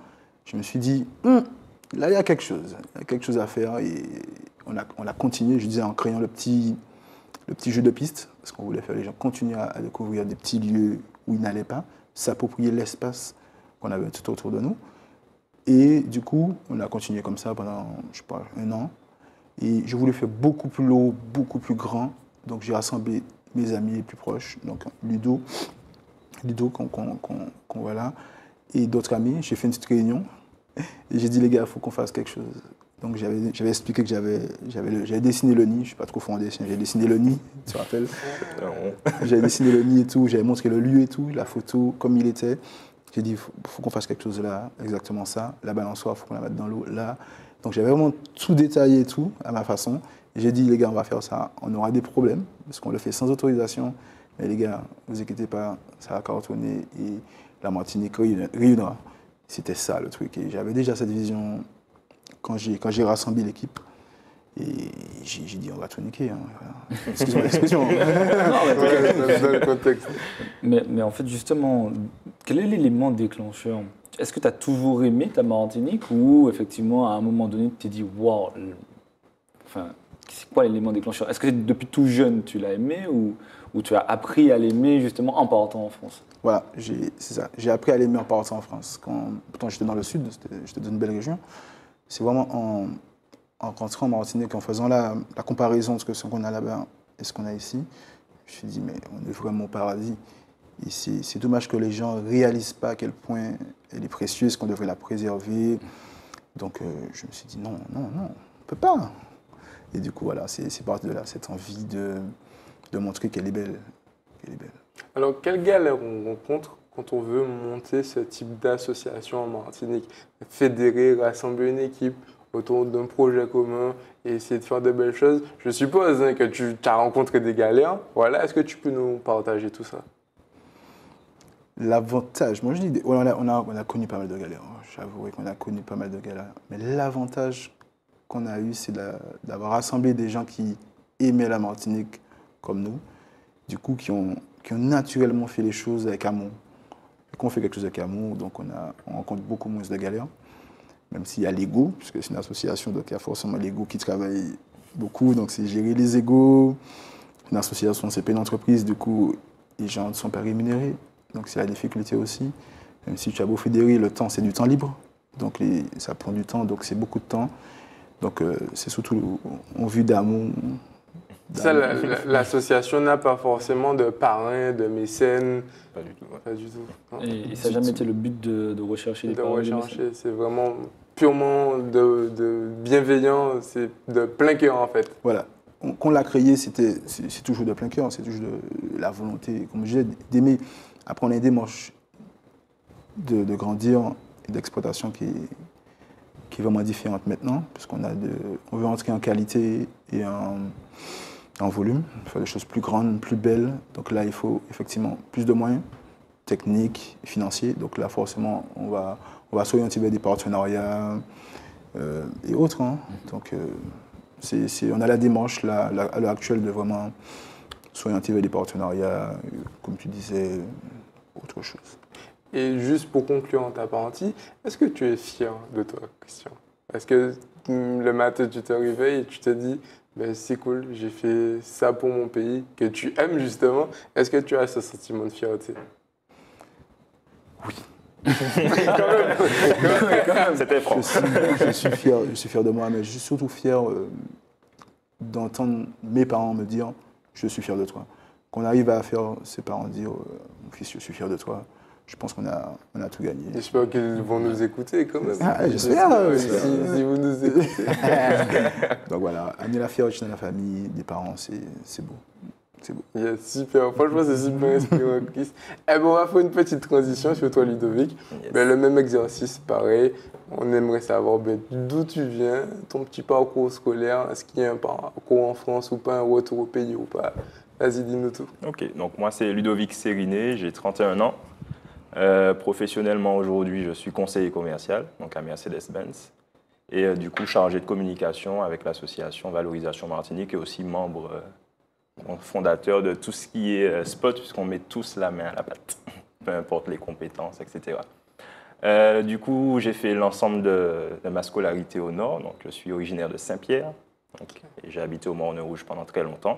je me suis dit, hm, là, il y a quelque chose. Il y a quelque chose à faire. Et on a, on a continué, je disais, en créant le petit, le petit jeu de piste, parce qu'on voulait faire les gens continuer à, à découvrir des petits lieux où ils n'allaient pas, s'approprier l'espace qu'on avait tout autour de nous. Et du coup, on a continué comme ça pendant, je sais pas, un an. Et je voulais faire beaucoup plus lourd, beaucoup plus grand. Donc j'ai rassemblé mes amis les plus proches, donc Ludo, Ludo qu'on qu'on, qu'on, qu'on voit là, et d'autres amis. J'ai fait une petite réunion et j'ai dit, les gars, il faut qu'on fasse quelque chose. Donc j'avais, j'avais expliqué que j'avais, j'avais, le, j'avais dessiné le nid, je ne suis pas trop fort en dessin, j'ai dessiné le nid, tu te rappelles? J'avais dessiné le nid et tout, j'avais montré le lieu et tout, la photo comme il était. J'ai dit, il faut, faut qu'on fasse quelque chose là, exactement ça. La balançoire, il faut qu'on la mette dans l'eau là. Donc j'avais vraiment tout détaillé et tout, à ma façon. J'ai dit, les gars, on va faire ça, on aura des problèmes, parce qu'on le fait sans autorisation. Mais les gars, ne vous inquiétez pas, ça va cartonner et la Martinique réunira. C'était ça le truc. Et j'avais déjà cette vision quand j'ai, quand j'ai rassemblé l'équipe. Et j'ai, j'ai dit, on va tout niquer. Hein. Excuse-moi l'expression. Non, mais, dans le contexte. Mais, mais en fait, justement, quel est l'élément déclencheur? Est-ce que tu as toujours aimé ta Martinique ou effectivement, à un moment donné, tu t'es dit, waouh, enfin, c'est quoi l'élément déclencheur? Est-ce que depuis tout jeune, tu l'as aimé ou, ou tu as appris à l'aimer justement en partant en France? Voilà, j'ai, c'est ça. J'ai appris à l'aimer en partant en France. Quand, pourtant, j'étais dans le sud, j'étais dans une belle région. C'est vraiment en, en rentrant en Martinique, en faisant la, la comparaison de ce qu'on a là-bas et ce qu'on a ici, je me suis dit, mais on est vraiment au paradis. Et c'est, c'est dommage que les gens ne réalisent pas à quel point elle est précieuse, qu'on devrait la préserver. Donc euh, je me suis dit, non, non, non, on ne peut pas. Et du coup, voilà, c'est, c'est parti de là, cette envie de, de montrer qu'elle est belle. Qu'elle est belle. Alors, quelle galère on rencontre quand on veut monter ce type d'association en Martinique? Fédérer, rassembler une équipe autour d'un projet commun et essayer de faire de belles choses. Je suppose hein, que tu as rencontré des galères. Voilà, est-ce que tu peux nous partager tout ça? L'avantage, moi je dis, on a, on a, on a connu pas mal de galères, j'avoue qu'on a connu pas mal de galères, mais l'avantage qu'on a eu, c'est la, d'avoir rassemblé des gens qui aimaient la Martinique comme nous, du coup qui ont, qui ont naturellement fait les choses avec amour. Quand on fait quelque chose avec amour, donc on, a, on rencontre beaucoup moins de galères, même s'il y a l'ego, puisque c'est une association, donc il y a forcément l'ego qui travaille beaucoup, donc c'est gérer les égos. Une association, c'est pas une entreprise, du coup les gens ne sont pas rémunérés. Donc c'est la difficulté aussi. Même si tu as beau fédérer, le temps, c'est du temps libre. Donc les, ça prend du temps, donc c'est beaucoup de temps. Donc euh, c'est surtout en vue d'amour. Ça, la, la, l'association n'a pas forcément de parrain, de mécène. Pas du tout. Ouais. Pas du tout. Et, et ça n'a jamais été le but de, de rechercher des de parrains? rechercher, c'est vraiment purement de, de bienveillant, c'est de plein cœur en fait. Voilà. Quand on l'a créé, c'était, c'est, c'est toujours de plein cœur, c'est toujours de la volonté, comme je disais, d'aimer. Après, on a une démarche de, de grandir et d'exploitation qui est, qui est vraiment différente maintenant, puisqu'on a de, on veut entrer en qualité et en, en volume, faire des choses plus grandes, plus belles. Donc là, il faut effectivement plus de moyens techniques et financiers. Donc là, forcément, on va, on va s'orienter vers des partenariats euh, et autres. Hein. Donc, euh, c'est, c'est, on a la démarche là, là, à l'heure actuelle de vraiment s'orienter vers des partenariats, comme tu disais, autre chose. Et juste pour conclure en ta parentie, est-ce que tu es fier de toi, Christian? Est-ce que le matin, tu te réveilles et tu te dis, ben, c'est cool, j'ai fait ça pour mon pays, que tu aimes justement. Est-ce que tu as ce sentiment de fierté? Oui. quand même, quand même. C'était franc. Je suis, je suis fier, je suis fier de moi, mais je suis surtout fier euh, d'entendre mes parents me dire, je suis fier de toi. Qu'on arrive à faire ses parents dire, euh, mon fils, je suis fier de toi. Je pense qu'on a, on a tout gagné. J'espère qu'ils vont nous écouter quand même. Ah, j'espère. j'espère si, si vous nous écoutez. Donc voilà, amener la fierté dans la famille, des parents, c'est, c'est beau. C'est beau. Yeah, super, franchement c'est super inspirant, Chris. Eh ben, on va faire une petite transition sur toi, Ludovic. Yes. Ben, le même exercice, pareil. On aimerait savoir ben, d'où tu viens, ton petit parcours scolaire. Est-ce qu'il y a un parcours en France ou pas, un retour au pays ou pas? Vas-y, dis-nous tout. Ok, donc moi c'est Ludovic Sériné, j'ai trente et un ans. Euh, professionnellement aujourd'hui, je suis conseiller commercial, donc à Mercedes-Benz. Et euh, du coup, chargé de communication avec l'association Valorisation Martinique et aussi membre euh, fondateur de tout ce qui est euh, spot, puisqu'on met tous la main à la pâte, peu importe les compétences, et cetera. Euh, du coup, j'ai fait l'ensemble de, de ma scolarité au nord. Donc, je suis originaire de Saint-Pierre. Donc, et j'ai habité au Morne-Rouge pendant très longtemps.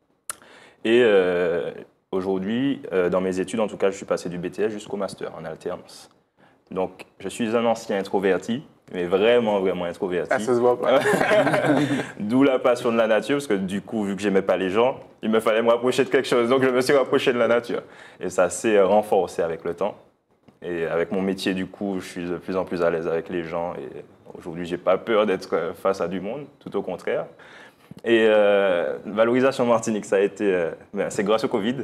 Et euh, aujourd'hui, euh, dans mes études, en tout cas, je suis passé du B T S jusqu'au master en alternance. Donc, je suis un ancien introverti, mais vraiment, vraiment introverti. Ah, ça se voit pas. D'où la passion de la nature, parce que du coup, vu que j'aimais pas les gens, il me fallait me rapprocher de quelque chose. Donc, je me suis rapproché de la nature. Et ça s'est renforcé avec le temps. Et avec mon métier, du coup, je suis de plus en plus à l'aise avec les gens. Et aujourd'hui, j'ai pas peur d'être face à du monde, tout au contraire. Et euh, valorisation Martinique, ça a été, euh, ben, c'est grâce au Covid,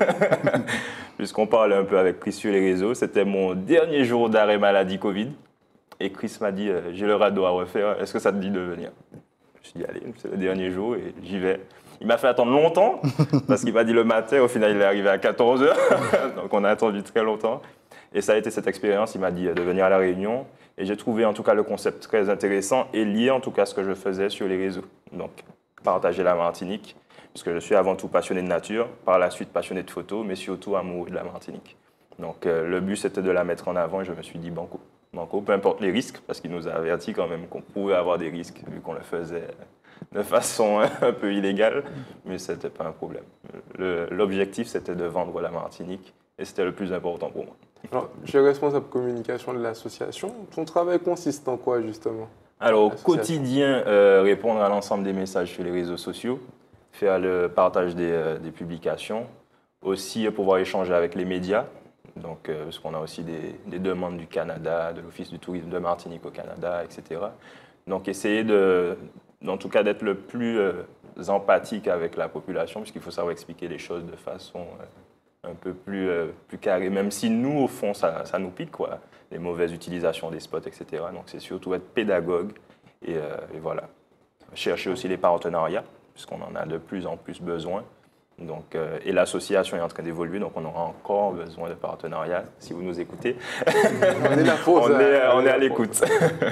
puisqu'on parlait un peu avec Chris sur les réseaux. C'était mon dernier jour d'arrêt maladie Covid. Et Chris m'a dit, euh, j'ai le radeau à refaire, est-ce que ça te dit de venir? Je me suis dit, allez, c'est le dernier jour et j'y vais. Il m'a fait attendre longtemps, parce qu'il m'a dit le matin, au final il est arrivé à quatorze heures, donc on a attendu très longtemps. Et ça a été cette expérience, il m'a dit de venir à La Réunion. Et j'ai trouvé en tout cas le concept très intéressant et lié en tout cas à ce que je faisais sur les réseaux. Donc, partager la Martinique, parce que je suis avant tout passionné de nature, par la suite passionné de photos, mais surtout amoureux de la Martinique. Donc euh, le but c'était de la mettre en avant et je me suis dit banco, banco, peu importe les risques, parce qu'il nous a averti quand même qu'on pouvait avoir des risques, vu qu'on le faisait de façon un peu illégale, mais ce n'était pas un problème. Le, l'objectif c'était de vendre la Martinique et c'était le plus important pour moi. Alors, tu es responsable communication de l'association. Ton travail consiste en quoi justement? Alors, au quotidien, euh, répondre à l'ensemble des messages sur les réseaux sociaux, faire le partage des, euh, des publications, aussi euh, pouvoir échanger avec les médias, donc, euh, parce qu'on a aussi des, des demandes du Canada, de l'Office du tourisme de Martinique au Canada, et cetera. Donc, essayer de, en tout cas d'être le plus euh, empathique avec la population, puisqu'il faut savoir expliquer les choses de façon euh, un peu plus, euh, plus carrée, même si nous, au fond, ça, ça nous pique, quoi. Les mauvaises utilisations des spots, et cetera. Donc, c'est surtout être pédagogue et, euh, et voilà. Chercher aussi les partenariats, puisqu'on en a de plus en plus besoin. Donc, euh, et l'association est en train d'évoluer, donc on aura encore besoin de partenariats, si vous nous écoutez. On est la pause. on, est, on est à l'écoute.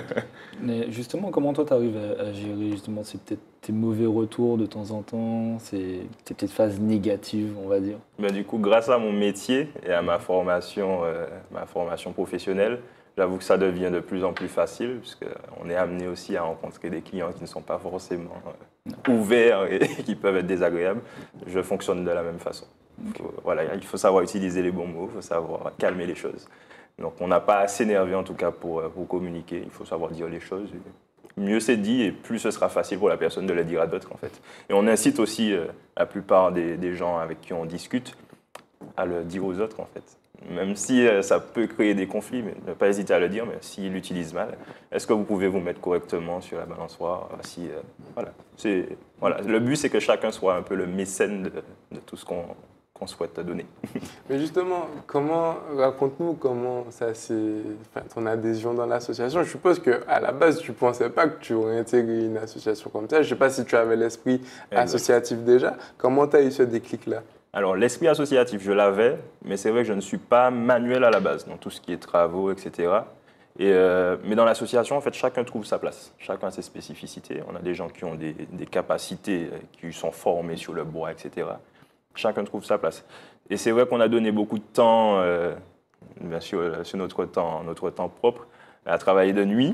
Mais justement, comment toi, tu arrives à, à gérer justement ces, peut-être, tes mauvais retours de temps en temps, ces, ces petites phases négatives, on va dire? Ben, du coup, grâce à mon métier et à ma formation, euh, ma formation professionnelle, j'avoue que ça devient de plus en plus facile, puisqu'on est amené aussi à rencontrer des clients qui ne sont pas forcément euh, ouverts et qui peuvent être désagréables. Je fonctionne de la même façon. Okay. Faut, voilà, il faut savoir utiliser les bons mots, il faut savoir calmer les choses. Donc on n'a pas à s'énerver en tout cas pour, pour communiquer, il faut savoir dire les choses. Mieux c'est dit et plus ce sera facile pour la personne de le dire à d'autres en fait. Et on incite aussi euh, la plupart des, des gens avec qui on discute à le dire aux autres en fait. Même si euh, ça peut créer des conflits, mais ne pas hésiter à le dire, mais s'il l'utilise mal, est-ce que vous pouvez vous mettre correctement sur la balançoire si, euh, voilà. C'est, voilà. Le but, c'est que chacun soit un peu le mécène de, de tout ce qu'on, qu'on souhaite donner. Mais justement, comment, raconte-nous comment ça s'est, enfin, ton adhésion dans l'association. Je suppose qu'à la base, tu ne pensais pas que tu aurais intégré une association comme ça. Je ne sais pas si tu avais l'esprit exact. Associatif déjà. Comment tu as eu ce déclic-là? Alors, l'esprit associatif, je l'avais, mais c'est vrai que je ne suis pas manuel à la base, dans tout ce qui est travaux, et cetera. Et, euh, mais dans l'association, en fait, chacun trouve sa place. Chacun a ses spécificités. On a des gens qui ont des, des capacités, qui sont formés sur le bois, et cetera. Chacun trouve sa place. Et c'est vrai qu'on a donné beaucoup de temps, euh, bien sûr, sur notre temps, notre temps propre, à travailler de nuit.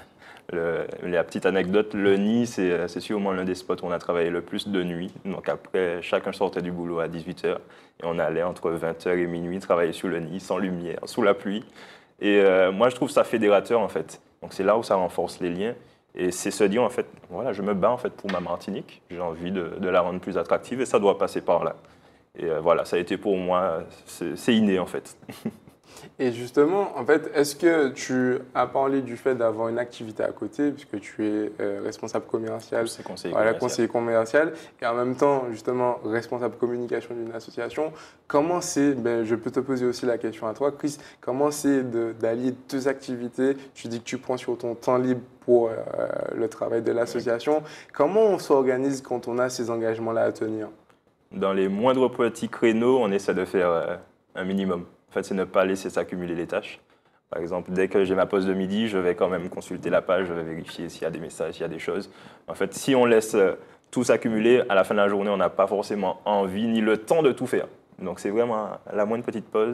Le, la petite anecdote, le Nid, c'est, c'est sûrement l'un des spots où on a travaillé le plus de nuit. Donc après, chacun sortait du boulot à dix-huit heures et on allait entre vingt heures et minuit travailler sur le Nid, sans lumière, sous la pluie. Et euh, moi, je trouve ça fédérateur en fait. Donc c'est là où ça renforce les liens. Et c'est se dire en fait, voilà, je me bats en fait pour ma Martinique. J'ai envie de, de la rendre plus attractive et ça doit passer par là. Et euh, voilà, ça a été pour moi, c'est, c'est inné en fait. Et justement, en fait, est-ce que tu as parlé du fait d'avoir une activité à côté, puisque tu es euh, responsable commercial, conseiller commercial. Voilà, conseiller commercial, et en même temps, justement, responsable communication d'une association, comment c'est, ben, je peux te poser aussi la question à toi, Chris, comment c'est de, d'allier deux activités? Tu dis que tu prends sur ton temps libre pour euh, le travail de l'association. Comment on s'organise quand on a ces engagements-là à tenir? Dans les moindres petits créneaux, on essaie de faire euh, un minimum. En fait, c'est ne pas laisser s'accumuler les tâches. Par exemple, dès que j'ai ma pause de midi, je vais quand même consulter la page, je vais vérifier s'il y a des messages, s'il y a des choses. En fait, si on laisse tout s'accumuler, à la fin de la journée, on n'a pas forcément envie ni le temps de tout faire. Donc, c'est vraiment la moindre petite pause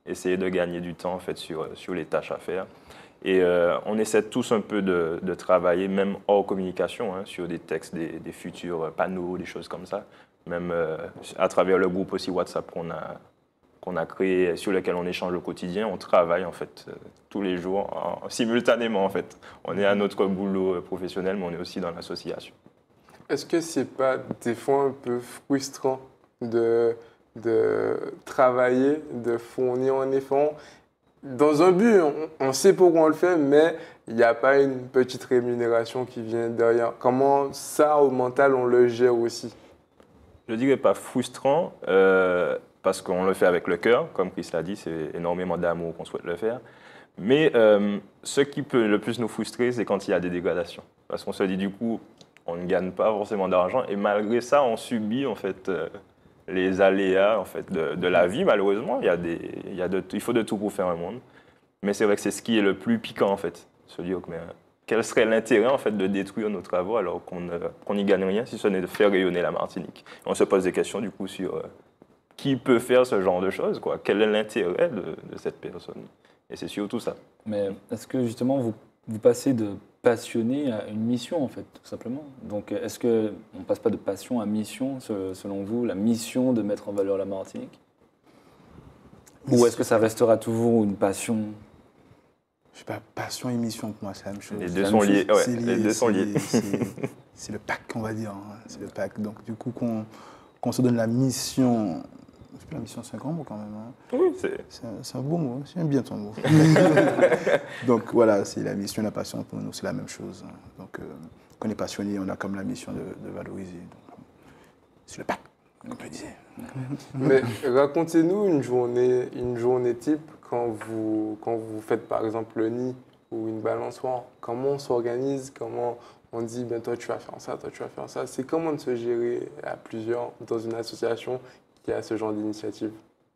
essayer de gagner du temps en fait, sur, sur les tâches à faire. Et euh, on essaie tous un peu de, de travailler, même hors communication, hein, sur des textes, des, des futurs panneaux, des choses comme ça. Même euh, à travers le groupe aussi WhatsApp qu'on a, qu'on a créé, sur lequel on échange au quotidien, on travaille en fait euh, tous les jours, en, simultanément en fait. On est à notre boulot professionnel, mais on est aussi dans l'association. Est-ce que c'est pas des fois un peu frustrant de, de travailler, de fournir un effort dans un but, on, on sait pourquoi on le fait, mais il n'y a pas une petite rémunération qui vient derrière. Comment ça, au mental, on le gère aussi? Je ne dirais pas frustrant, euh, parce qu'on le fait avec le cœur, comme Chris l'a dit, c'est énormément d'amour qu'on souhaite le faire. Mais euh, ce qui peut le plus nous frustrer, c'est quand il y a des dégradations. Parce qu'on se dit du coup, on ne gagne pas forcément d'argent, et malgré ça, on subit en fait euh, les aléas en fait, de, de la vie, malheureusement. Il, y a des, il, y a de, il faut de tout pour faire un monde. Mais c'est vrai que c'est ce qui est le plus piquant, en fait. Se dire que, mais, quel serait l'intérêt en fait, de détruire nos travaux alors qu'on n'y gagne rien, si ce n'est de faire rayonner la Martinique. On se pose des questions, du coup, sur euh, qui peut faire ce genre de choses, quoi. Quel est l'intérêt de, de cette personne? Et c'est surtout ça. Mais est-ce que, justement, vous, vous passez de passionné à une mission, en fait, tout simplement. Donc, est-ce qu'on ne passe pas de passion à mission, selon vous, la mission de mettre en valeur la Martinique? Ou est-ce que ça restera toujours une passion? Je sais pas, passion et mission, pour moi, c'est la même chose. Les deux sont liés. Ouais, lié, les deux sont liés. C'est le pack, on va dire. Hein. C'est le pack. Donc, du coup, qu'on qu'on se donne la mission... La mission, c'est un grand mot quand même. Hein. Oui, c'est... C'est un beau mot, j'aime bien ton mot. Donc voilà, c'est la mission et la passion pour nous, c'est la même chose. Donc euh, quand on est passionné, on a comme la mission de, de valoriser. C'est le pack, comme je disais. Mais racontez-nous une journée, une journée type quand vous, quand vous faites par exemple le nid ou une balançoire. Comment on s'organise, comment on dit, ben, toi tu vas faire ça, toi tu vas faire ça. C'est comment de se gérer à plusieurs dans une association qui a ce genre d'initiative?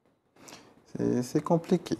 C'est compliqué.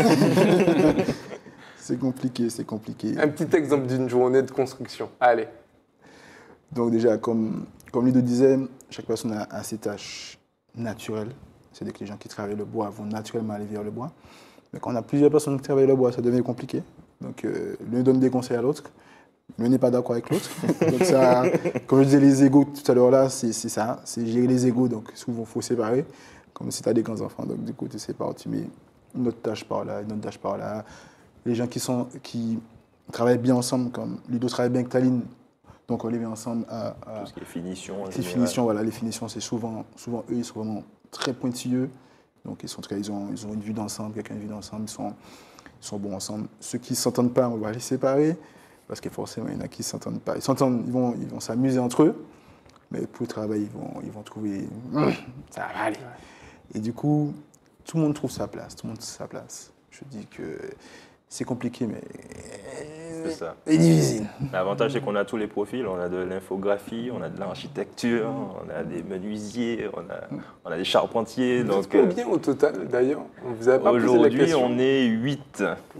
C'est compliqué, c'est compliqué. Un petit exemple d'une journée de construction. Allez. Donc déjà, comme, comme Ludo disait, chaque personne a, a ses tâches naturelles. C'est-à-dire que les gens qui travaillent le bois vont naturellement aller vers le bois. Mais quand on a plusieurs personnes qui travaillent le bois, ça devient compliqué. Donc euh, l'un donne des conseils à l'autre. L'un n'est pas d'accord avec l'autre. Donc ça, comme je disais, les égos tout à l'heure là, c'est ça. C'est gérer les égos. Donc souvent, il faut séparer. Comme si tu as des grands enfants. Donc du coup, tu sépares, tu mets une autre tâche par là, une autre tâche par là. Les gens qui, sont, qui travaillent bien ensemble, comme Ludo travaille bien avec Taline, donc on les met ensemble à... à tout ce qui est finition. Les finitions, voilà, les finitions, c'est souvent, souvent eux, ils sont vraiment très pointilleux. Donc ils, sont très, ils, ont, ils ont une vue d'ensemble, quelqu'un a une vue d'ensemble, ils sont, ils sont bons ensemble. Ceux qui ne s'entendent pas, on va les séparer, parce que forcément, il y en a qui ne s'entendent pas. Ils s'entendent, ils vont ils vont s'amuser entre eux, mais pour le travail, ils vont, ils vont trouver... Ça va aller. Et du coup, tout le monde trouve sa place, tout le monde trouve sa place. Je dis que c'est compliqué, mais c'est ça. Et difficile. L'avantage, c'est qu'on a tous les profils. On a de l'infographie, on a de l'architecture, on a des menuisiers, on a, on a des charpentiers. Vous donc combien au total, d'ailleurs? Aujourd'hui, on est huit.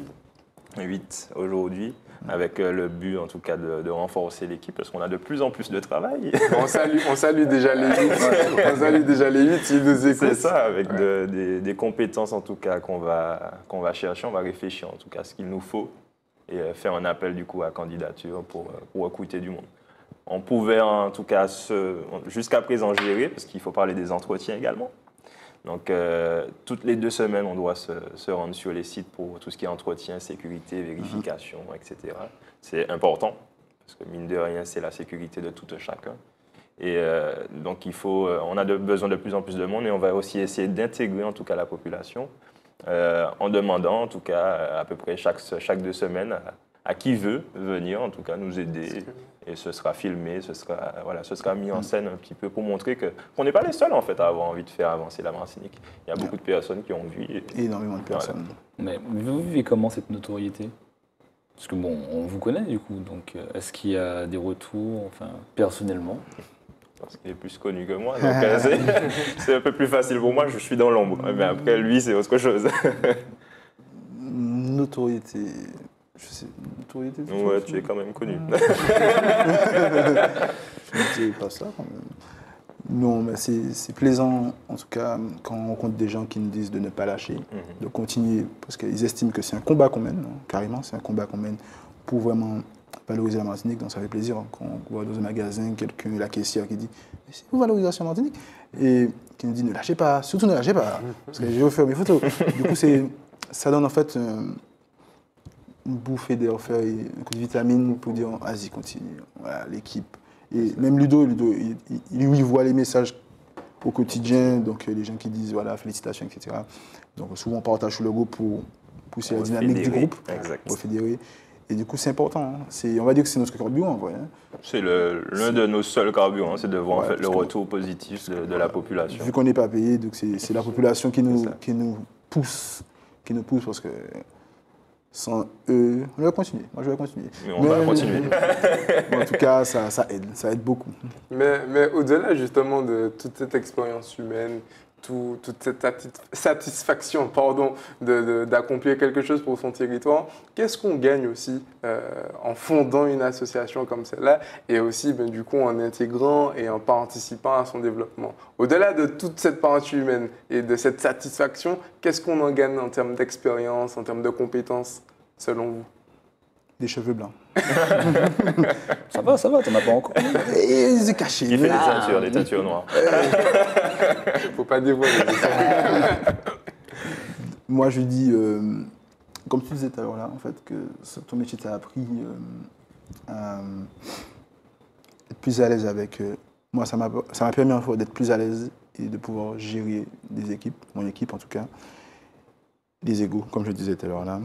huit aujourd'hui. Avec le but, en tout cas, de, de renforcer l'équipe, parce qu'on a de plus en plus de travail. On salue, on salue déjà les huit. On salue déjà les huit, ils nous écoutent. C'est ça, avec ouais. de, des, des compétences, en tout cas, qu'on va, qu'on va chercher. On va réfléchir, en tout cas, à ce qu'il nous faut et faire un appel, du coup, à candidature pour, pour recruter du monde. On pouvait, en tout cas, jusqu'à présent gérer, parce qu'il faut parler des entretiens également. Donc, euh, toutes les deux semaines, on doit se, se rendre sur les sites pour tout ce qui est entretien, sécurité, vérification, mmh. et cetera. C'est important, parce que mine de rien, c'est la sécurité de tout chacun. Et euh, donc, il faut, euh, on a de, besoin de plus en plus de monde et on va aussi essayer d'intégrer, en tout cas, la population, euh, en demandant, en tout cas, à peu près chaque, chaque deux semaines, à, à qui veut venir, en tout cas, nous aider. Et ce sera filmé, ce sera, voilà, ce sera mis en scène un petit peu pour montrer que, qu'on n'est pas les seuls en fait, à avoir envie de faire avancer la Martinique. Il y a beaucoup de personnes qui ont vu. Et... Énormément de personnes. Voilà. Mais vous vivez comment cette notoriété? Parce que bon, on vous connaît du coup, donc est-ce qu'il y a des retours, enfin, personnellement? Parce qu'il est plus connu que moi, donc c'est un peu plus facile pour moi, je suis dans l'ombre. Mais après, lui, c'est autre chose. Notoriété... Je sais, notoriété. Ouais, tu es quand même connu. Je ne dirais pas ça quand même. Non, mais c'est plaisant, en tout cas, quand on rencontre des gens qui nous disent de ne pas lâcher, mm-hmm. de continuer, parce qu'ils estiment que c'est un combat qu'on mène, hein, carrément, c'est un combat qu'on mène pour vraiment valoriser la Martinique, donc ça fait plaisir hein, quand on voit dans un magasin quelqu'un, la caissière qui dit « c'est vous valorisation Martinique ?» et qui nous dit « ne lâchez pas, surtout ne lâchez pas, parce que je vais faire mes photos ». Du coup, ça donne en fait euh, une bouffée d'air, un coup de vitamine pour dire « vas-y, continue, voilà, l'équipe ». Et même Ludo, Ludo il, il, il voit les messages au quotidien, donc les gens qui disent voilà, félicitations, et cetera. Donc souvent on partage sur le groupe pour pousser la dynamique du groupe, pour fédérer. Et du coup c'est important, hein. On va dire que c'est notre carburant en vrai. Hein. C'est l'un de nos seuls carburants, c'est de voir ouais, en fait, le retour positif de, de la population. Vu qu'on n'est pas payé, donc c'est la population qui nous, qui nous pousse, qui nous pousse parce que sans eux, on va continuer. Moi, je vais continuer. Mais on mais, va continuer. Mais, en tout cas, ça, ça aide. Ça aide beaucoup. Mais, mais au-delà, justement, de toute cette expérience humaine, tout, toute cette satisfaction pardon, d'accomplir quelque chose pour son territoire, qu'est-ce qu'on gagne aussi euh, en fondant une association comme celle-là et aussi, ben, du coup, en intégrant et en participant à son développement? Au-delà de toute cette partie humaine et de cette satisfaction, qu'est-ce qu'on en gagne en termes d'expérience, en termes de compétences, selon vous? Des cheveux blancs. Ça va, ça va, t'en as pas encore. Et c'est caché. Il fait des teintures, des teintures noires. Faut pas dévoiler. Moi, je dis, euh, comme tu disais tout à l'heure là, en fait, que ton métier t'a appris euh, à être plus à l'aise avec. Euh, moi, ça m'a permis en fait d'être plus à l'aise et de pouvoir gérer des équipes, mon équipe en tout cas, des égos, comme je disais tout à l'heure là.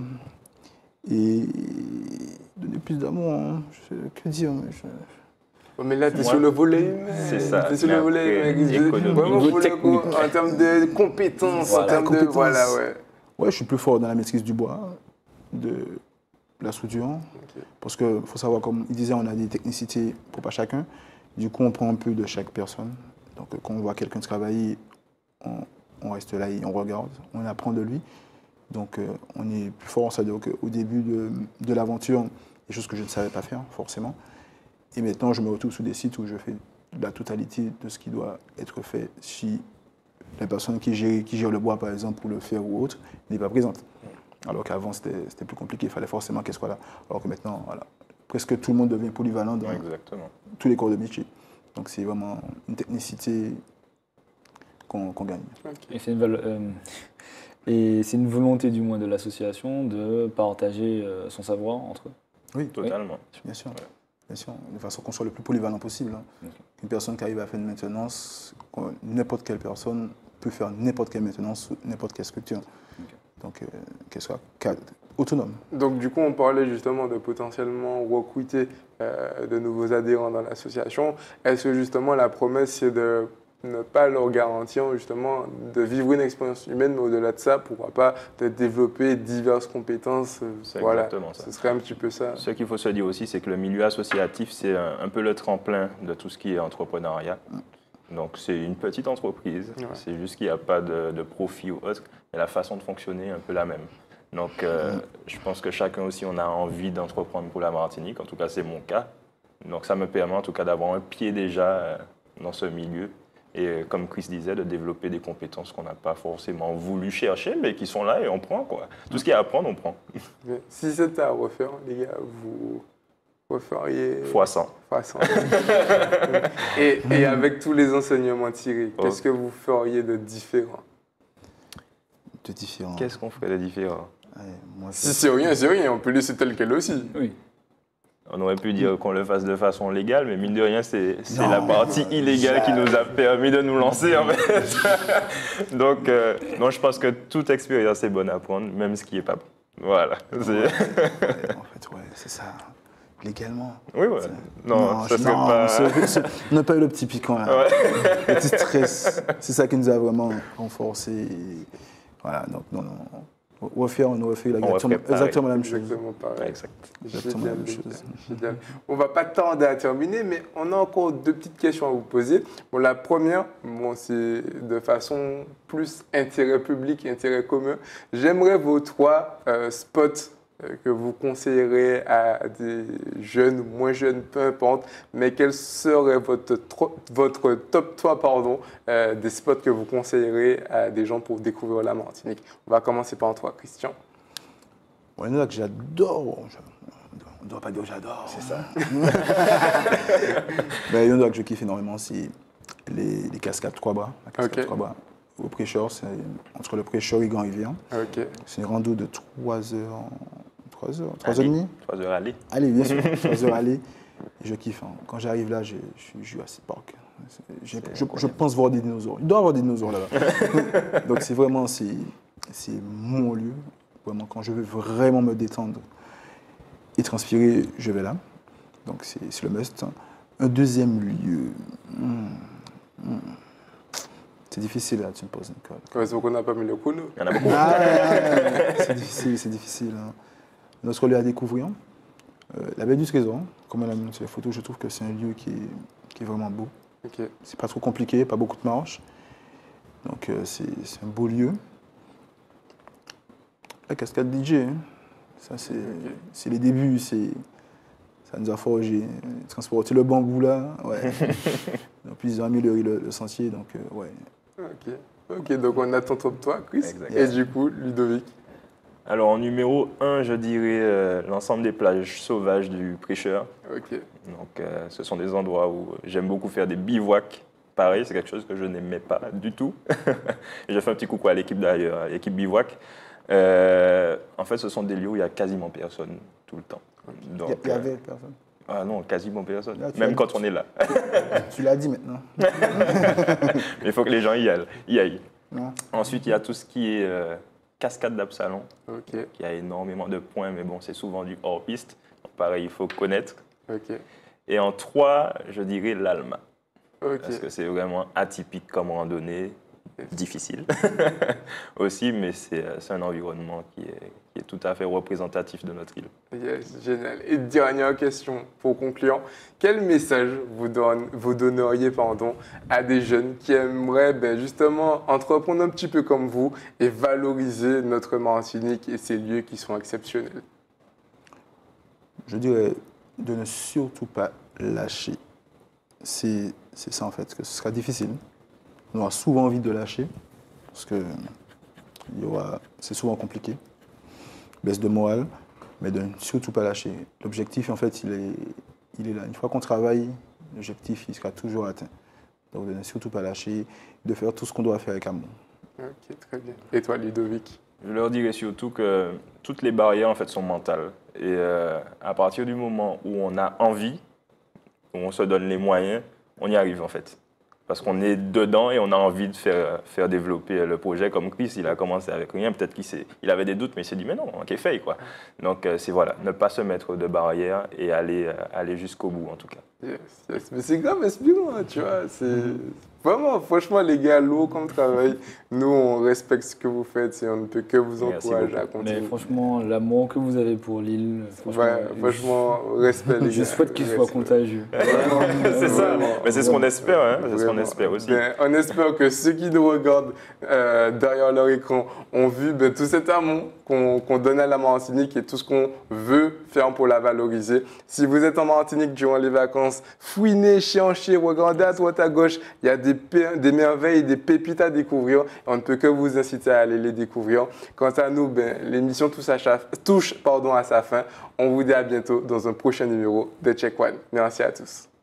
Et donner plus d'amour, hein. Que dire mais, je... oh, mais là, tu es sur le volet humain. C'est ça. Tu es sur le volet économique. En termes de compétences, voilà, en termes compétences. de... Voilà, ouais. Ouais, je suis plus fort dans la maîtrise du bois, de la soudure. Okay. Parce qu'il faut savoir, comme il disait, on a des technicités pour pas chacun. Du coup, on prend un peu de chaque personne. Donc, quand on voit quelqu'un travailler, on, on reste là et on regarde, on apprend de lui. Donc, euh, on est plus fort, c'est-à-dire qu'au début de, de l'aventure, des choses que je ne savais pas faire, forcément. Et maintenant, je me retrouve sur des sites où je fais la totalité de ce qui doit être fait si la personne qui gère, qui gère le bois, par exemple, pour le faire ou autre, n'est pas présente. Alors qu'avant, c'était plus compliqué, il fallait forcément qu'elle soit là. Alors que maintenant, voilà, presque tout le monde devient polyvalent dans Exactement. tous les corps de métier. Donc, c'est vraiment une technicité qu'on qu'on gagne. Okay. Et c'est une valeur... Euh... Et c'est une volonté du moins de l'association de partager euh, son savoir entre eux. Oui, totalement. Oui. Bien sûr. Ouais. Bien sûr, de façon qu'on soit le plus polyvalent possible. Hein. Okay. Une personne qui arrive à faire une maintenance, n'importe quelle personne peut faire n'importe quelle maintenance, n'importe quelle structure. Okay. Donc, euh, qu'elle soit autonome. Donc, du coup, on parlait justement de potentiellement recruter euh, de nouveaux adhérents dans l'association. Est-ce que justement la promesse, c'est de ne pas leur garantir justement de vivre une expérience humaine, mais au-delà de ça, pourquoi pas de développer diverses compétences. C'est voilà, exactement ça. Ce serait un petit peu ça. Ce qu'il faut se dire aussi, c'est que le milieu associatif, c'est un, un peu le tremplin de tout ce qui est entrepreneuriat. Donc c'est une petite entreprise, ouais. C'est juste qu'il n'y a pas de, de profit ou autre, mais la façon de fonctionner est un peu la même. Donc euh, mmh. je pense que chacun aussi, on a envie d'entreprendre pour la Martinique, en tout cas c'est mon cas. Donc ça me permet en tout cas d'avoir un pied déjà dans ce milieu. Et comme Chris disait, de développer des compétences qu'on n'a pas forcément voulu chercher, mais qui sont là et on prend, quoi. Tout ce qu'il y a à apprendre, on prend. Mais si c'était à refaire, les gars, vous referiez... fois cent. fois cent. et, et avec tous les enseignements tirés, oh. Qu'est-ce que vous feriez de différent? De différent. Qu'est-ce qu'on ferait de différent? Ouais, moi, si c'est rien, c'est rien. On peut laisser tel quel aussi. Oui. On aurait pu dire qu'on le fasse de façon légale, mais mine de rien, c'est la partie illégale qui nous a permis de nous lancer, en fait. Donc, euh, non, je pense que toute expérience est bonne à prendre, même ce qui n'est pas bon. Voilà. Ouais, ouais, en fait, ouais, c'est ça. Légalement. Oui, ouais. Non, non, ça serait non, pas... On n'a pas eu le petit piquant, là. Ouais. Le petit stress. C'est ça qui nous a vraiment renforcés. Voilà, donc non, non. Refaire, on refait la exactement, exactement la même chose. Exactement pareil. Exact. Exactement la même chose. Génial. On ne va pas tarder à terminer, mais on a encore deux petites questions à vous poser. Bon, la première, bon, c'est de façon plus intérêt public, intérêt commun. J'aimerais vos trois euh, spots euh, que vous conseillerez à des jeunes ou moins jeunes, peu importe, mais quel serait votre, tro- votre top trois pardon, euh, des spots que vous conseillerez à des gens pour découvrir la Martinique? On va commencer par toi, Christian. Bon, il y en a que j'adore. On ne doit pas dire que j'adore. C'est ça. Ben, il y en a que je kiffe énormément, c'est les, les cascades Trois Bras. La cascade Ok. Trois Bras. Au Prêcheur, c'est entre le Prêcheur et Grand Rivière. Ok. C'est une rando de trois heures, trois heures, trois heures et Allez, demie. trois heures aller. Allez, bien sûr, trois heures aller. Et je kiffe. Hein. Quand j'arrive là, je, je suis Jurassic Park. C'est- j'ai- Je, je pense voir des dinosaures. Il doit y avoir des dinosaures là-bas. Donc c'est vraiment, c'est c'est mon lieu. Vraiment, quand je veux vraiment me détendre et transpirer, je vais là. Donc c'est c'est le must. Un deuxième lieu. hmm, hmm. C'est difficile là, tu me poses une colle. Heureusement qu'on n'a pas mis le coup, nous. Il y en a beaucoup. Ah, c'est difficile, c'est difficile. Hein. Notre lieu à découvrir, euh, la baie du Trésor, comme on l'a mis sur les photos, je trouve que c'est un lieu qui est, qui est vraiment beau. Ok. C'est pas trop compliqué, pas beaucoup de marches. Donc euh, c'est c'est un beau lieu. La cascade D J, hein. Ça c'est c'est les débuts, c'est ça nous a forgé, transporter le bambou là, ouais. En plus ils ont amélioré le, le sentier, donc euh, ouais. Ok. Ok, donc on attend top toi, Chris. Exact. Et du coup, Ludovic. Alors en numéro un, je dirais euh, l'ensemble des plages sauvages du Prêcheur. Ok. Donc euh, ce sont des endroits où j'aime beaucoup faire des bivouacs. Pareil, c'est quelque chose que je n'aimais pas du tout. Et je fais un petit coucou à l'équipe d'ailleurs, à l'équipe bivouac. Euh, en fait, ce sont des lieux où il y a quasiment personne tout le temps. Il Donc, y, il y euh, avait personne. ah non, quasiment personne. Là, tu Même l'as quand dit. on est là. Tu l'as dit maintenant. Mais il faut que les gens y aillent. Y aillent. Non. Ensuite, il y a tout ce qui est euh, cascade d'Absalon, Ok. qui a énormément de points, mais bon, c'est souvent du hors-piste. Donc, pareil, il faut connaître. Ok. Et en trois, je dirais l'Alma. Ok. Parce que c'est vraiment atypique comme randonnée, difficile aussi, mais c'est euh, c'est un environnement qui est, qui est tout à fait représentatif de notre île. Yes, génial. Et dernière question pour conclure. Quel message vous, donne, vous donneriez pardon, à des jeunes qui aimeraient ben, justement entreprendre un petit peu comme vous et valoriser notre Martinique et ses lieux qui sont exceptionnels? Je dirais de ne surtout pas lâcher. C'est c'est ça en fait, que ce sera difficile. On aura souvent envie de lâcher, parce que il y aura- c'est souvent compliqué. Baisse de morale, mais de ne surtout pas lâcher. L'objectif, en fait, il est, il est là. Une fois qu'on travaille, l'objectif, il sera toujours atteint. Donc de ne surtout pas lâcher, de faire tout ce qu'on doit faire avec amour. Ok, très bien. Et toi, Ludovic? Je leur dirais surtout que toutes les barrières en fait sont mentales. Et euh, à partir du moment où on a envie, où on se donne les moyens, on y arrive en fait. Parce qu'on est dedans et on a envie de faire, faire développer le projet. Comme Chris, il a commencé avec rien. Peut-être qu'il s'est- il avait des doutes, mais il s'est dit, mais non, ok, fait quoi. Donc euh, c'est voilà, ne pas se mettre de barrières et aller, euh, aller jusqu'au bout en tout cas. Yes, yes. Mais c'est grave inspirant, hein, tu vois. C'est vraiment, franchement, les gars, lourd comme travail. Nous, on respecte ce que vous faites et on ne peut que vous Merci encourager à beaucoup. continuer. Mais franchement, l'amour que vous avez pour l'île, franchement, Ouais, franchement, respect, les je gars. souhaite qu'il soit Respect. contagieux. C'est ça, Vraiment, mais c'est ce qu'on vraiment. espère, hein. C'est ce qu'on Vraiment. espère aussi. Ben, on espère que ceux qui nous regardent euh, derrière leur écran ont vu ben, tout cet amour qu'on qu'on donne à la Martinique et tout ce qu'on veut faire pour la valoriser. Si vous êtes en Martinique durant les vacances, fouinez, cherchez, regardez à droite à gauche. Il y a des, pe- des merveilles, des pépites à découvrir. On ne peut que vous inciter à aller les découvrir. Quant à nous, ben, l'émission touche, à, sa- touche pardon, à sa fin. On vous dit à bientôt dans un prochain numéro de Check One. Merci à tous.